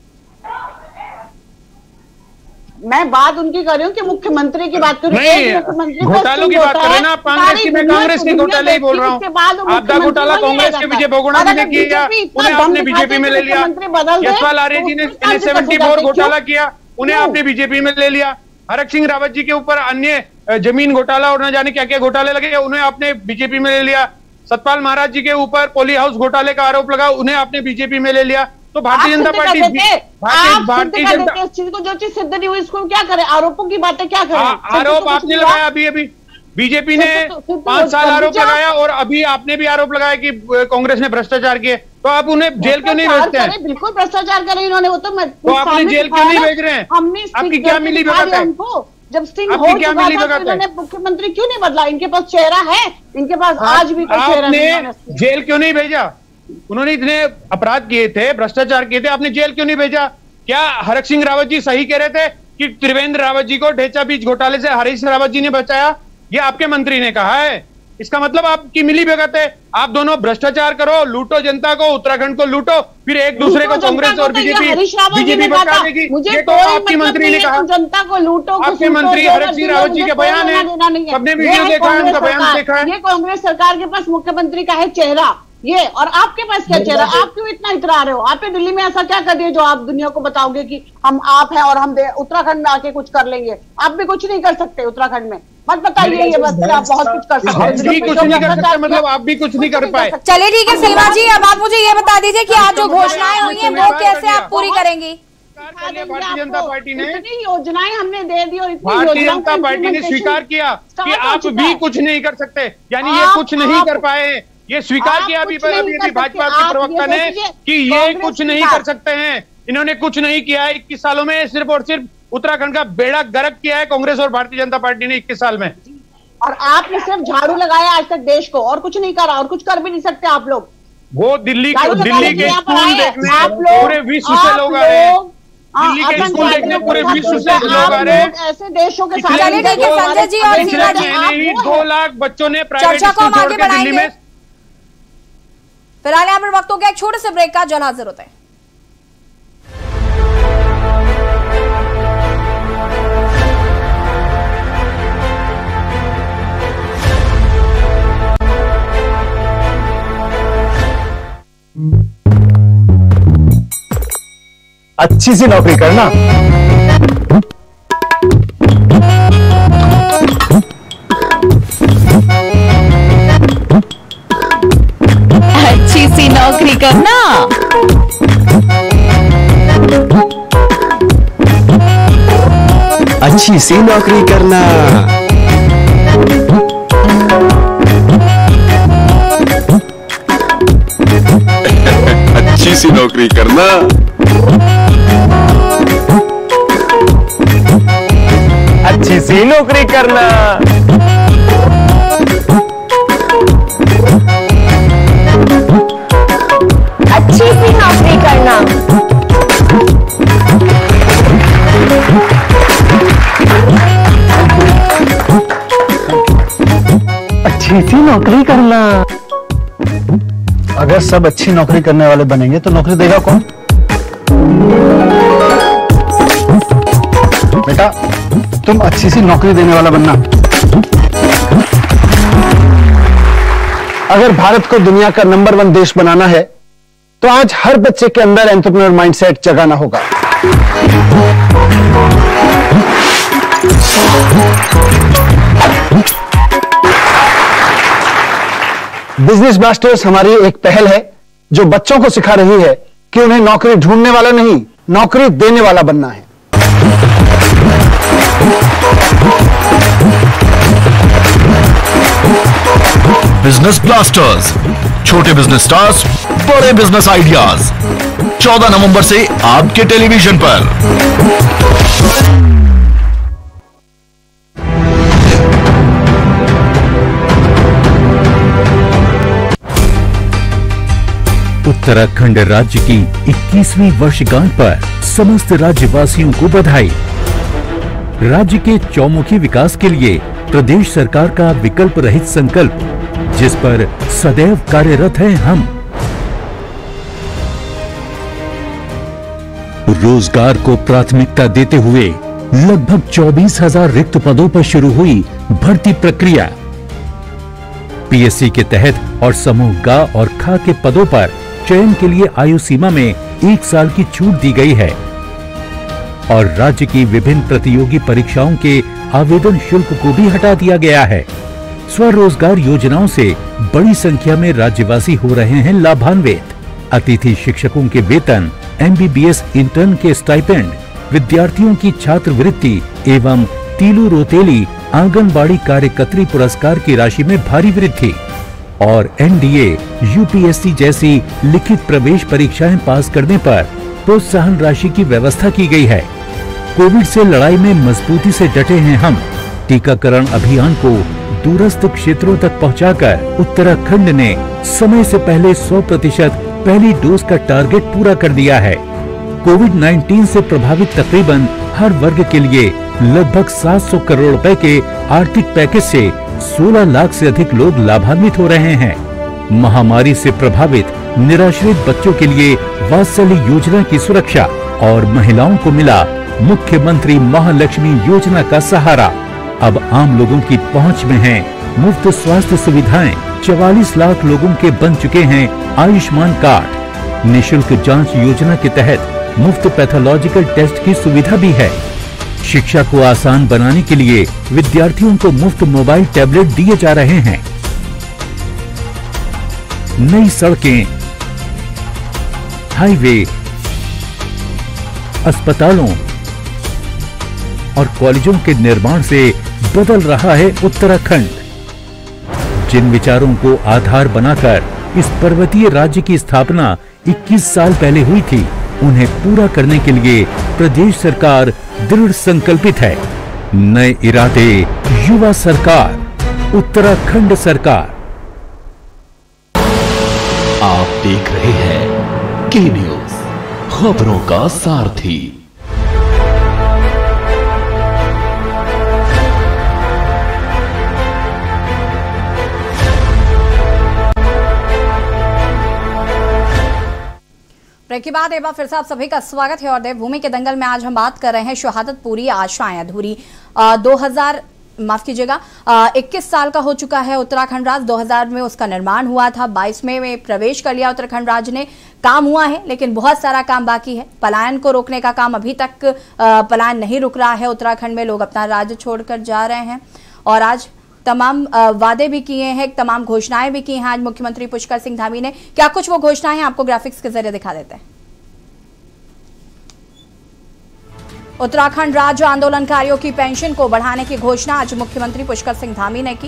[SPEAKER 17] मैं बात उनकी कर रही हूँ कि मुख्यमंत्री की बात कर
[SPEAKER 18] रही हूँ, घोटालों की बात कर रहे हैं ना। कांग्रेस की, मैं कांग्रेस के घोटाले ही बोल रहा हूँ। आपदा घोटाला कांग्रेस के विजय बहुगुणा जी ने किया, उन्हें आपने बीजेपी में ले लिया। यशपाल आर्य जी ने एन एच सेवेंटी फोर घोटाला किया, उन्हें आपने बीजेपी में ले लिया। हरक सिंह रावत जी के ऊपर अन्य जमीन घोटाला और न जाने क्या क्या घोटाले लगे, उन्हें आपने बीजेपी में ले लिया। सतपाल महाराज जी के ऊपर पोली हाउस घोटाले का आरोप लगा, उन्हें आपने बीजेपी में ले लिया। तो भारतीय जनता पार्टी भारतीय जनता
[SPEAKER 17] चीज को जो चीज सिद्ध नहीं हुई इसको क्या करे? आरोपों की बातें क्या करें?
[SPEAKER 18] आरोप आपने लगाया, अभी अभी बीजेपी ने पांच साल आरोप लगाया और अभी आपने भी आरोप लगाया कि कांग्रेस ने भ्रष्टाचार किए, तो आप उन्हें जेल क्यों नहीं भेजते हैं?
[SPEAKER 17] बिल्कुल भ्रष्टाचार करे इन्होंने, वो तो
[SPEAKER 18] तो आपने जेल क्यों नहीं भेज रहे हैं?
[SPEAKER 17] हमने
[SPEAKER 18] आपकी क्या मिली भगत है?
[SPEAKER 17] जब स्टिंग हो चुका था तो इन्होंने मुख्यमंत्री क्यों नहीं बदला? इनके पास चेहरा है, इनके पास आज भी कोई चेहरा नहीं है।
[SPEAKER 18] जेल क्यों नहीं भेजा? उन्होंने इतने अपराध किए थे, भ्रष्टाचार किए थे, आपने जेल क्यों नहीं भेजा? क्या हरक सिंह रावत जी सही कह रहे थे कि त्रिवेंद्र रावत जी को ढेंचा बीच घोटाले से हरीश रावत जी ने बचाया? ये आपके मंत्री ने कहा है। इसका मतलब आपकी मिली भगत है। आप दोनों भ्रष्टाचार करो, लूटो जनता को, उत्तराखंड को लूटो, फिर एक दूसरे को कांग्रेस और बीजेपी बीजेपी बचा देगी। ये तो आपकी मंत्री ने कहा।
[SPEAKER 17] जनता को लूटो,
[SPEAKER 18] आपके मंत्री हरक सिंह रावत जी के बयान है, सबने वीडियो देखा है, उनका बयान देखा है।
[SPEAKER 17] ये कांग्रेस सरकार के पास मुख्यमंत्री का है चेहरा ये, और आपके पास क्या चेहरा? आप क्यों इतना इतरा रहे हो? आपने दिल्ली में ऐसा क्या कर दिया जो आप दुनिया को बताओगे कि हम आप हैं और हम उत्तराखंड में आके कुछ कर लेंगे? आप भी कुछ नहीं कर सकते उत्तराखंड में, मत बताइए ये बात आप बहुत कुछ कर सकते हैं।
[SPEAKER 18] भी कुछ नहीं कर सकते मतलब आप भी कुछ नहीं कर पाए।
[SPEAKER 1] चलिए ठीक है सलमा जी, अब आप मुझे ये बता दीजिए कि आज जो घोषणाएं हुई हैं वो कैसे आप पूरी करेंगी?
[SPEAKER 18] भारतीय जनता पार्टी ने
[SPEAKER 17] इतनी योजनाएं हमने दे दी और इतनी
[SPEAKER 18] भारतीय जनता पार्टी ने स्वीकार किया कि आप भी कुछ नहीं कर सकते, यानी ये कुछ नहीं कर पाए। ये स्वीकार किया अभी अभी भाजपा के प्रवक्ता ने कि ये कुछ नहीं कर सकते हैं। इन्होंने कुछ नहीं किया है इक्कीस सालों में, सिर्फ और सिर्फ उत्तराखंड का बेड़ा गर्क किया है कांग्रेस और भारतीय जनता पार्टी ने इक्कीस साल में।
[SPEAKER 17] और आपने सिर्फ झाड़ू लगाया आज तक देश को, और कुछ नहीं करा, और कुछ कर भी नहीं सकते आप लोग।
[SPEAKER 18] वो दिल्ली दिल्ली के स्कूल देखने पूरे विश्व से लोग आ रहे हैं, दिल्ली के स्कूल देखने पूरे विश्व से लोग आ रहे हैं।
[SPEAKER 17] ऐसे देशों के साथ
[SPEAKER 1] संजय जी और सीमा जी,
[SPEAKER 18] दो लाख बच्चों ने प्राइवेट स्कूल छोड़ के दिल्ली में।
[SPEAKER 1] फिलहाल यहाँ पर वक्त हो गया एक छोटे से ब्रेक का, जल्द हाजिर होते हैं।
[SPEAKER 13] अच्छी सी नौकरी करना,
[SPEAKER 20] अच्छी सी नौकरी करना,
[SPEAKER 21] अच्छी सी नौकरी करना, अच्छी सी नौकरी करना,
[SPEAKER 13] अच्छी सी नौकरी करना,
[SPEAKER 20] अच्छी सी नौकरी करना,
[SPEAKER 2] अच्छी सी नौकरी करना।
[SPEAKER 22] अगर सब अच्छी नौकरी करने वाले बनेंगे तो नौकरी देगा कौन? बेटा तुम अच्छी सी नौकरी देने वाला बनना। अगर भारत को दुनिया का नंबर वन देश बनाना है तो आज हर बच्चे के अंदर एंटरप्रेन्योर माइंडसेट जगाना होगा। बिजनेस ब्लास्टर्स हमारी एक पहल है जो बच्चों को सिखा रही है कि उन्हें नौकरी ढूंढने वाला नहीं, नौकरी देने वाला बनना है।
[SPEAKER 4] बिजनेस ब्लास्टर्स, छोटे बिजनेस स्टार्स, बड़े बिजनेस आइडियाज, चौदह नवंबर से आपके टेलीविजन पर। उत्तराखंड राज्य की इक्कीसवीं वर्षगांठ पर समस्त राज्यवासियों को बधाई। राज्य के चौमुखी विकास के लिए प्रदेश सरकार का विकल्प रहित संकल्प, जिस पर सदैव कार्यरत हैं हम। रोजगार को प्राथमिकता देते हुए लगभग चौबीस हजार रिक्त पदों पर शुरू हुई भर्ती प्रक्रिया। पीएससी के तहत और समूह ग और ख के पदों पर चयन के लिए आयु सीमा में एक साल की छूट दी गई है और राज्य की विभिन्न प्रतियोगी परीक्षाओं के आवेदन शुल्क को भी हटा दिया गया है। स्वरोजगार योजनाओं से बड़ी संख्या में राज्यवासी हो रहे हैं लाभान्वित। अतिथि शिक्षकों के वेतन, एमबीबीएस इंटर्न के स्टाइपेंड, विद्यार्थियों की छात्रवृत्ति एवं तीलू रोतेली आंगनबाड़ी कार्यकर्त्री पुरस्कार की राशि में भारी वृद्धि और एनडीए, यूपीएससी जैसी लिखित प्रवेश परीक्षाएं पास करने पर प्रोत्साहन राशि की व्यवस्था की गई है। कोविड से लड़ाई में मजबूती से डटे हैं हम। टीकाकरण अभियान को दूरस्थ क्षेत्रों तक पहुंचाकर उत्तराखंड ने समय से पहले सौ प्रतिशत पहली डोज का टारगेट पूरा कर दिया है। कोविड उन्नीस से प्रभावित तकरीबन हर वर्ग के लिए लगभग सात सौ करोड़ रुपए के आर्थिक पैकेज से सोलह लाख से अधिक लोग लाभान्वित हो रहे हैं। महामारी से प्रभावित निराश्रित बच्चों के लिए वात्सल्य योजना की सुरक्षा और महिलाओं को मिला मुख्यमंत्री महालक्ष्मी योजना का सहारा। अब आम लोगों की पहुंच में है मुफ्त स्वास्थ्य सुविधाएं। चवालीस लाख लोगों के बन चुके हैं आयुष्मान कार्ड। निशुल्क जांच योजना के तहत मुफ्त पैथोलॉजिकल टेस्ट की सुविधा भी है। शिक्षा को आसान बनाने के लिए विद्यार्थियों को मुफ्त मोबाइल टैबलेट दिए जा रहे हैं। नई सड़कें, हाईवे, अस्पतालों और कॉलेजों के निर्माण से बदल रहा है उत्तराखंड। जिन विचारों को आधार बनाकर इस पर्वतीय राज्य की स्थापना इक्कीस साल पहले हुई थी, उन्हें पूरा करने के लिए प्रदेश सरकार दृढ़ संकल्पित है। नए इरादे, युवा सरकार, उत्तराखंड सरकार। आप देख रहे हैं के न्यूज, खबरों का सारथी।
[SPEAKER 1] ब्रेक के बाद एक बार फिर से आप सभी का स्वागत है और देवभूमि के दंगल में आज हम बात कर रहे हैं शहादत पूरी आशाएं अधूरी। दो हजार माफ कीजिएगा इक्कीस साल का हो चुका है उत्तराखंड राज्य। दो हज़ार में उसका निर्माण हुआ था, बाईस में, में प्रवेश कर लिया उत्तराखंड राज्य ने। काम हुआ है लेकिन बहुत सारा काम बाकी है। पलायन को रोकने का काम अभी तक पलायन नहीं रुक रहा है। उत्तराखंड में लोग अपना राज्य छोड़कर जा रहे हैं और आज तमाम वादे भी किए हैं, तमाम घोषणाएं भी की हैं आज मुख्यमंत्री पुष्कर सिंह धामी ने। क्या कुछ वो घोषणाएं हैं आपको ग्राफिक्स के जरिए दिखा देते हैं। उत्तराखंड राज्य आंदोलनकारियों की पेंशन को बढ़ाने की घोषणा आज मुख्यमंत्री पुष्कर सिंह धामी ने की।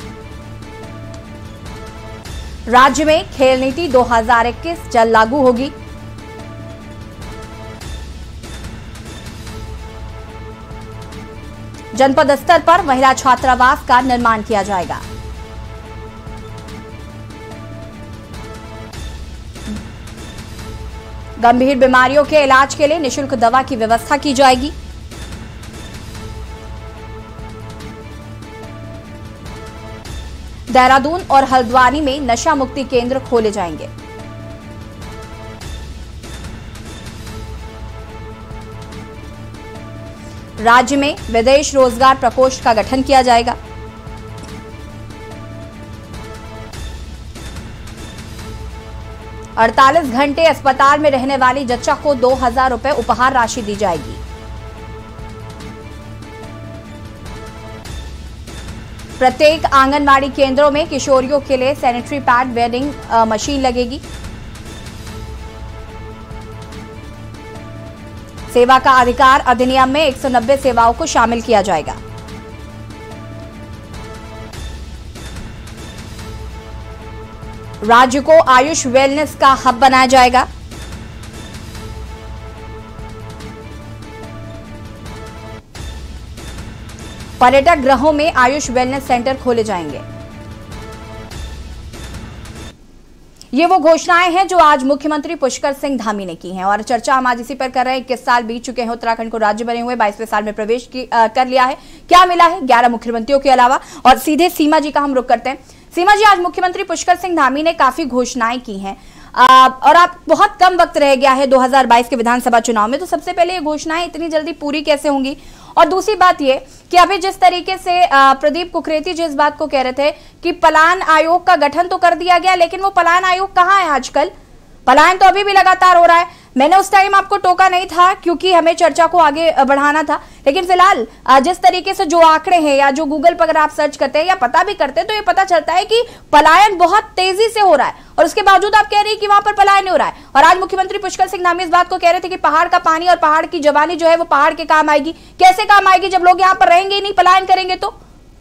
[SPEAKER 1] राज्य में खेल नीति दो हज़ार इक्कीस जल्द लागू होगी। जनपद स्तर पर महिला छात्रावास का निर्माण किया जाएगा। गंभीर बीमारियों के इलाज के लिए निशुल्क दवा की व्यवस्था की जाएगी। देहरादून और हल्द्वानी में नशा मुक्ति केंद्र खोले जाएंगे। राज्य में विदेश रोजगार प्रकोष्ठ का गठन किया जाएगा। अड़तालीस घंटे अस्पताल में रहने वाली जच्चा को दो हजार रुपए उपहार राशि दी जाएगी। प्रत्येक आंगनबाड़ी केंद्रों में किशोरियों के लिए सैनिटरी पैड वेंडिंग मशीन लगेगी। सेवा का अधिकार अधिनियम में एक सौ नब्बे सेवाओं को शामिल किया जाएगा। राज्य को आयुष वेलनेस का हब बनाया जाएगा। पर्यटक गृहों में आयुष वेलनेस सेंटर खोले जाएंगे। ये वो घोषणाएं हैं जो आज मुख्यमंत्री पुष्कर सिंह धामी ने की हैं और चर्चा हम आज इसी पर कर रहे हैं। इक्कीस साल बीत चुके हैं उत्तराखंड को राज्य बने हुए, बाईसवें साल में प्रवेश की, आ, कर लिया है। क्या मिला है ग्यारह मुख्यमंत्रियों के अलावा? और सीधे सीमा जी का हम रुख करते हैं। सीमा जी, आज मुख्यमंत्री पुष्कर सिंह धामी ने काफी घोषणाएं की हैं और आप बहुत कम वक्त रह गया है दो हज़ार बाईस के विधानसभा चुनाव में, तो सबसे पहले ये घोषणाएं इतनी जल्दी पूरी कैसे होंगी? और दूसरी बात ये कि अभी जिस तरीके से प्रदीप कुकरेती जी इस बात को कह रहे थे कि पलायन आयोग का गठन तो कर दिया गया, लेकिन वो पलायन आयोग कहाँ है आजकल? पलायन तो अभी भी लगातार हो रहा है। मैंने उस टाइम आपको टोका नहीं था क्योंकि हमें चर्चा को आगे बढ़ाना था, लेकिन फिलहाल जिस तरीके से जो आंकड़े हैं या जो गूगल पर अगर आप सर्च करते हैं या पता भी करते हैं तो ये पता चलता है कि पलायन बहुत तेजी से हो रहा है और उसके बावजूद आप कह रही है कि वहां पर पलायन नहीं हो रहा है। और आज मुख्यमंत्री पुष्कर सिंह धामी इस बात को कह रहे थे कि पहाड़ का पानी और पहाड़ की जवानी जो है वो पहाड़ के काम आएगी। कैसे काम आएगी जब लोग यहाँ पर रहेंगे ही नहीं, पलायन करेंगे तो?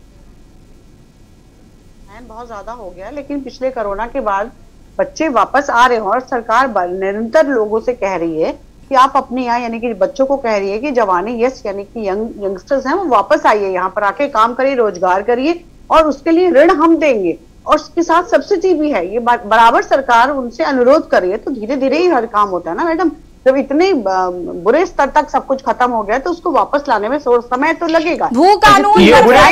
[SPEAKER 17] बहुत ज्यादा हो गया, लेकिन पिछले कोरोना के बाद बच्चे वापस आ रहे हैं और सरकार निरंतर लोगों से कह रही है कि आप अपने यहाँ, यानी कि बच्चों को कह रही है कि जवानी, यस, यानी कि यंग यंगस्टर्स हैं वो वापस आइए, यहाँ पर आके काम करिए, रोजगार करिए और उसके लिए ऋण हम देंगे और उसके साथ सब्सिडी भी है। ये बराबर सरकार उनसे अनुरोध कर रही है, तो धीरे धीरे ही हर काम होता है ना मैडम। जब इतने बुरे स्तर तक सब कुछ खत्म हो गया तो उसको वापस लाने में समय तो लगेगा।
[SPEAKER 1] भू कानून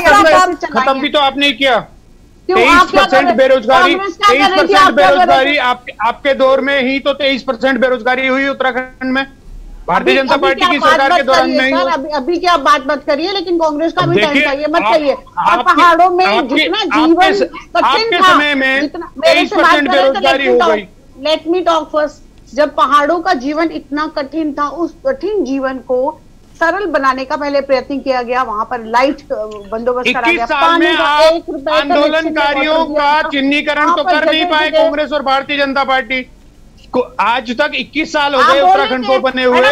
[SPEAKER 18] खत्म भी तो आपने किया। तेईस परसेंट बेरोजगारी, तेईस परसेंट बेरोजगारी आप, आपके दौर में ही तो तेईस परसेंट बेरोजगारी हुई उत्तराखंड में, भारतीय जनता पार्टी की सरकार के दौरान नहीं।
[SPEAKER 17] अभी अभी क्या बात मत करिए, लेकिन कांग्रेस का भी टाइम चाहिए, मत कहिए। और पहाड़ों में जितना जीवन कठिन था,
[SPEAKER 18] समय में तेईस परसेंट बेरोजगारी हो गई।
[SPEAKER 17] Let me talk first. जब पहाड़ों का जीवन इतना कठिन था, उस कठिन जीवन को सरल बनाने का पहले प्रयत्न किया गया, वहां पर लाइट बंदोबस्त करा गया।
[SPEAKER 18] पानी का एक रुपए आंदोलनकारियों का चिन्हीकरण तो कर नहीं पाए कांग्रेस और भारतीय जनता पार्टी को। आज तक इक्कीस साल हो गए उत्तराखंड को बने हुए।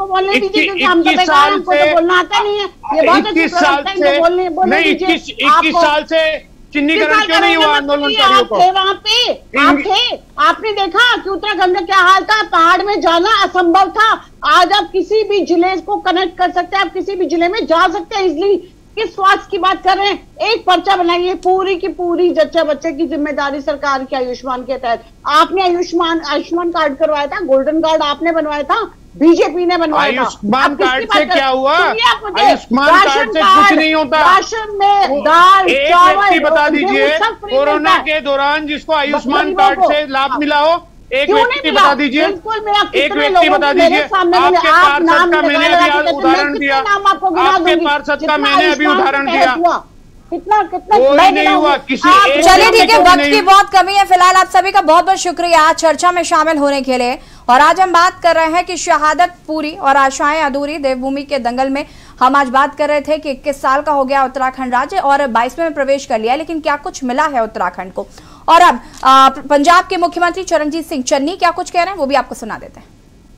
[SPEAKER 18] इक्कीस साल से
[SPEAKER 17] बोलना आता नहीं है,
[SPEAKER 18] इक्कीस साल से नहीं, इक्कीस इक्कीस साल से चिन्हीकरण क्यों नहीं हुआ आंदोलनकारियों को?
[SPEAKER 17] वहाँ पे आप थे, आपने देखा कि उत्तराखंड में क्या हाल था, पहाड़ में जाना असंभव था। आज आप किसी भी जिले को कनेक्ट कर सकते हैं, आप किसी भी जिले में जा सकते हैं इजिली। किस स्वास्थ्य की बात कर रहे हैं? एक पर्चा बनाइए, पूरी की पूरी जच्चा बच्चे की जिम्मेदारी सरकार की आयुष्मान के तहत। आपने आयुष्मान आयुष्मान कार्ड करवाया था, गोल्डन कार्ड आपने बनवाया था, बीजेपी ने बनवाया था।
[SPEAKER 18] आयुष्मान कार्ड से क्या हुआ? आयुष्मान कार्ड से कुछ नहीं होता।
[SPEAKER 17] राशन में दाल,
[SPEAKER 18] चावल बता दीजिए कोरोना के दौरान जिसको आयुष्मान कार्ड से लाभ मिला हो, एक व्यक्ति बता दीजिए, एक व्यक्ति बता दीजिए। आपके पार्षद का मैंने अभी उदाहरण दिया, आपके पार्षद का मैंने अभी उदाहरण दिया,
[SPEAKER 17] कितना कितना
[SPEAKER 18] कोई नहीं हुआ किसी।
[SPEAKER 1] चलिए ठीक है, वक्त की बहुत कमी है। फिलहाल आप सभी का बहुत बहुत शुक्रिया आज चर्चा में शामिल होने के लिए। और आज हम बात कर रहे हैं कि शहादत पूरी और आशाएं अधूरी, देवभूमि के दंगल में हम आज बात कर रहे थे कि इक्कीस साल का हो गया उत्तराखंड राज्य और बाईसवें में प्रवेश कर लिया, लेकिन क्या कुछ मिला है उत्तराखंड को? और अब आ, पंजाब के मुख्यमंत्री चरणजीत सिंह चन्नी क्या कुछ कह रहे हैं वो भी आपको सुना देते हैं।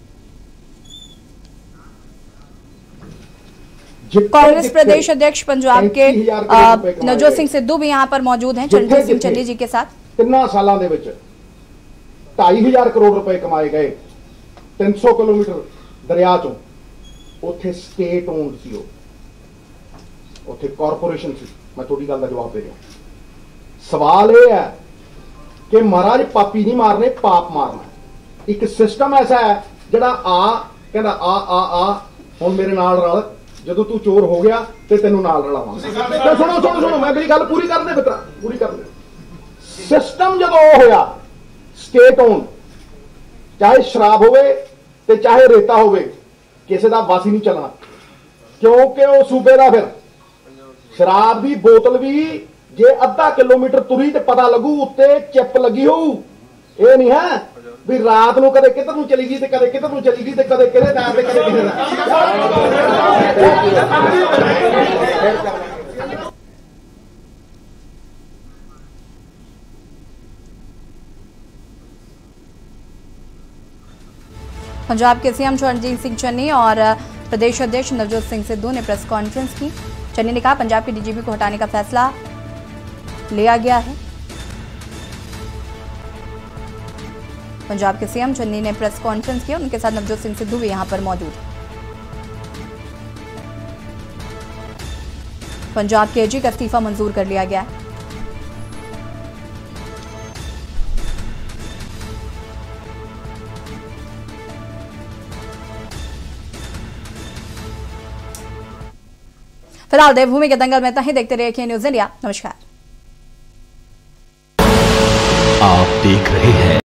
[SPEAKER 1] कांग्रेस प्रदेश अध्यक्ष पंजाब के नवजोत सिंह सिद्धू भी यहाँ पर मौजूद हैं चरणजीत सिंह चन्नी जी के साथ।
[SPEAKER 2] ਤਿੰਨਾਂ ਸਾਲਾਂ ਦੇ ਵਿੱਚ ਢਾਈ ਹਜ਼ਾਰ ਕਰੋੜ ਰੁਪਏ ਕਮਾਏ ਗਏ। ਤਿੰਨ ਸੌ ਕਿਲੋਮੀਟਰ ਦਰਿਆ ਚੋਂ ਉੱਥੇ ਸਟੇਟ ਓਨਡ ਸੀ, ਉਹ ਉੱਥੇ ਕਾਰਪੋਰੇਸ਼ਨ ਸੀ। ਮੈਂ ਤੁਹਾਡੀ ਗੱਲ ਦਾ ਜਵਾਬ ਦੇ ਰਿਹਾ। ਸਵਾਲ ਇਹ ਹੈ ਕਿ ਮਹਾਰਾਜ ਪਾਪੀ ਨਹੀਂ ਮਾਰਨੇ, ਪਾਪ ਮਾਰਨਾ। ਇੱਕ ਸਿਸਟਮ ਐਸਾ ਹੈ ਜਿਹੜਾ ਆ ਕਹਿੰਦਾ ਆ ਆ ਆ ਹੁਣ ਮੇਰੇ ਨਾਲ ਰਲ, ਜਦੋਂ ਤੂੰ ਚੋਰ ਹੋ ਗਿਆ ਤੇ ਤੈਨੂੰ ਨਾਲ ਰਲਾਵਾਂ। ਸੁਣੋ ਸੁਣੋ ਸੁਣੋ, ਮੈਂ ਮੇਰੀ ਗੱਲ ਪੂਰੀ ਕਰਨ ਦੇ ਮਿੱਤਰਾ, ਪੂਰੀ ਕਰਨ ਦੇ। सिस्टम जो होया स्टेट ओन, चाहे शराब होवे ते चाहे रेता होवे, किसी का बस ही नहीं चलना, क्योंकि वो सूबे का फिर शराब की बोतल भी जे अद्धा किलोमीटर तुरी तो पता लगू उत्ते चिप लगी हो। ये नहीं है भी रात को कदे किधर नूं चली गई ते कदे किधर नूं चली गई ते कदे किहदे नाम ते कदे किहदे नाम।
[SPEAKER 1] पंजाब के सीएम रणजीत सिंह चन्नी और प्रदेश अध्यक्ष नवजोत सिंह सिद्धू ने प्रेस कॉन्फ्रेंस की। चन्नी ने कहा पंजाब के डीजीपी को हटाने का फैसला लिया गया है। पंजाब के सीएम चन्नी ने प्रेस कॉन्फ्रेंस की, उनके साथ नवजोत सिंह सिद्धू भी यहां पर मौजूद हैं। पंजाब के एजी का इस्तीफा मंजूर कर लिया गया है। फिलहाल देवभूमि के दंगल में इतना ही। देखते रहिए न्यूज़ इंडिया। नमस्कार।
[SPEAKER 4] आप देख रहे हैं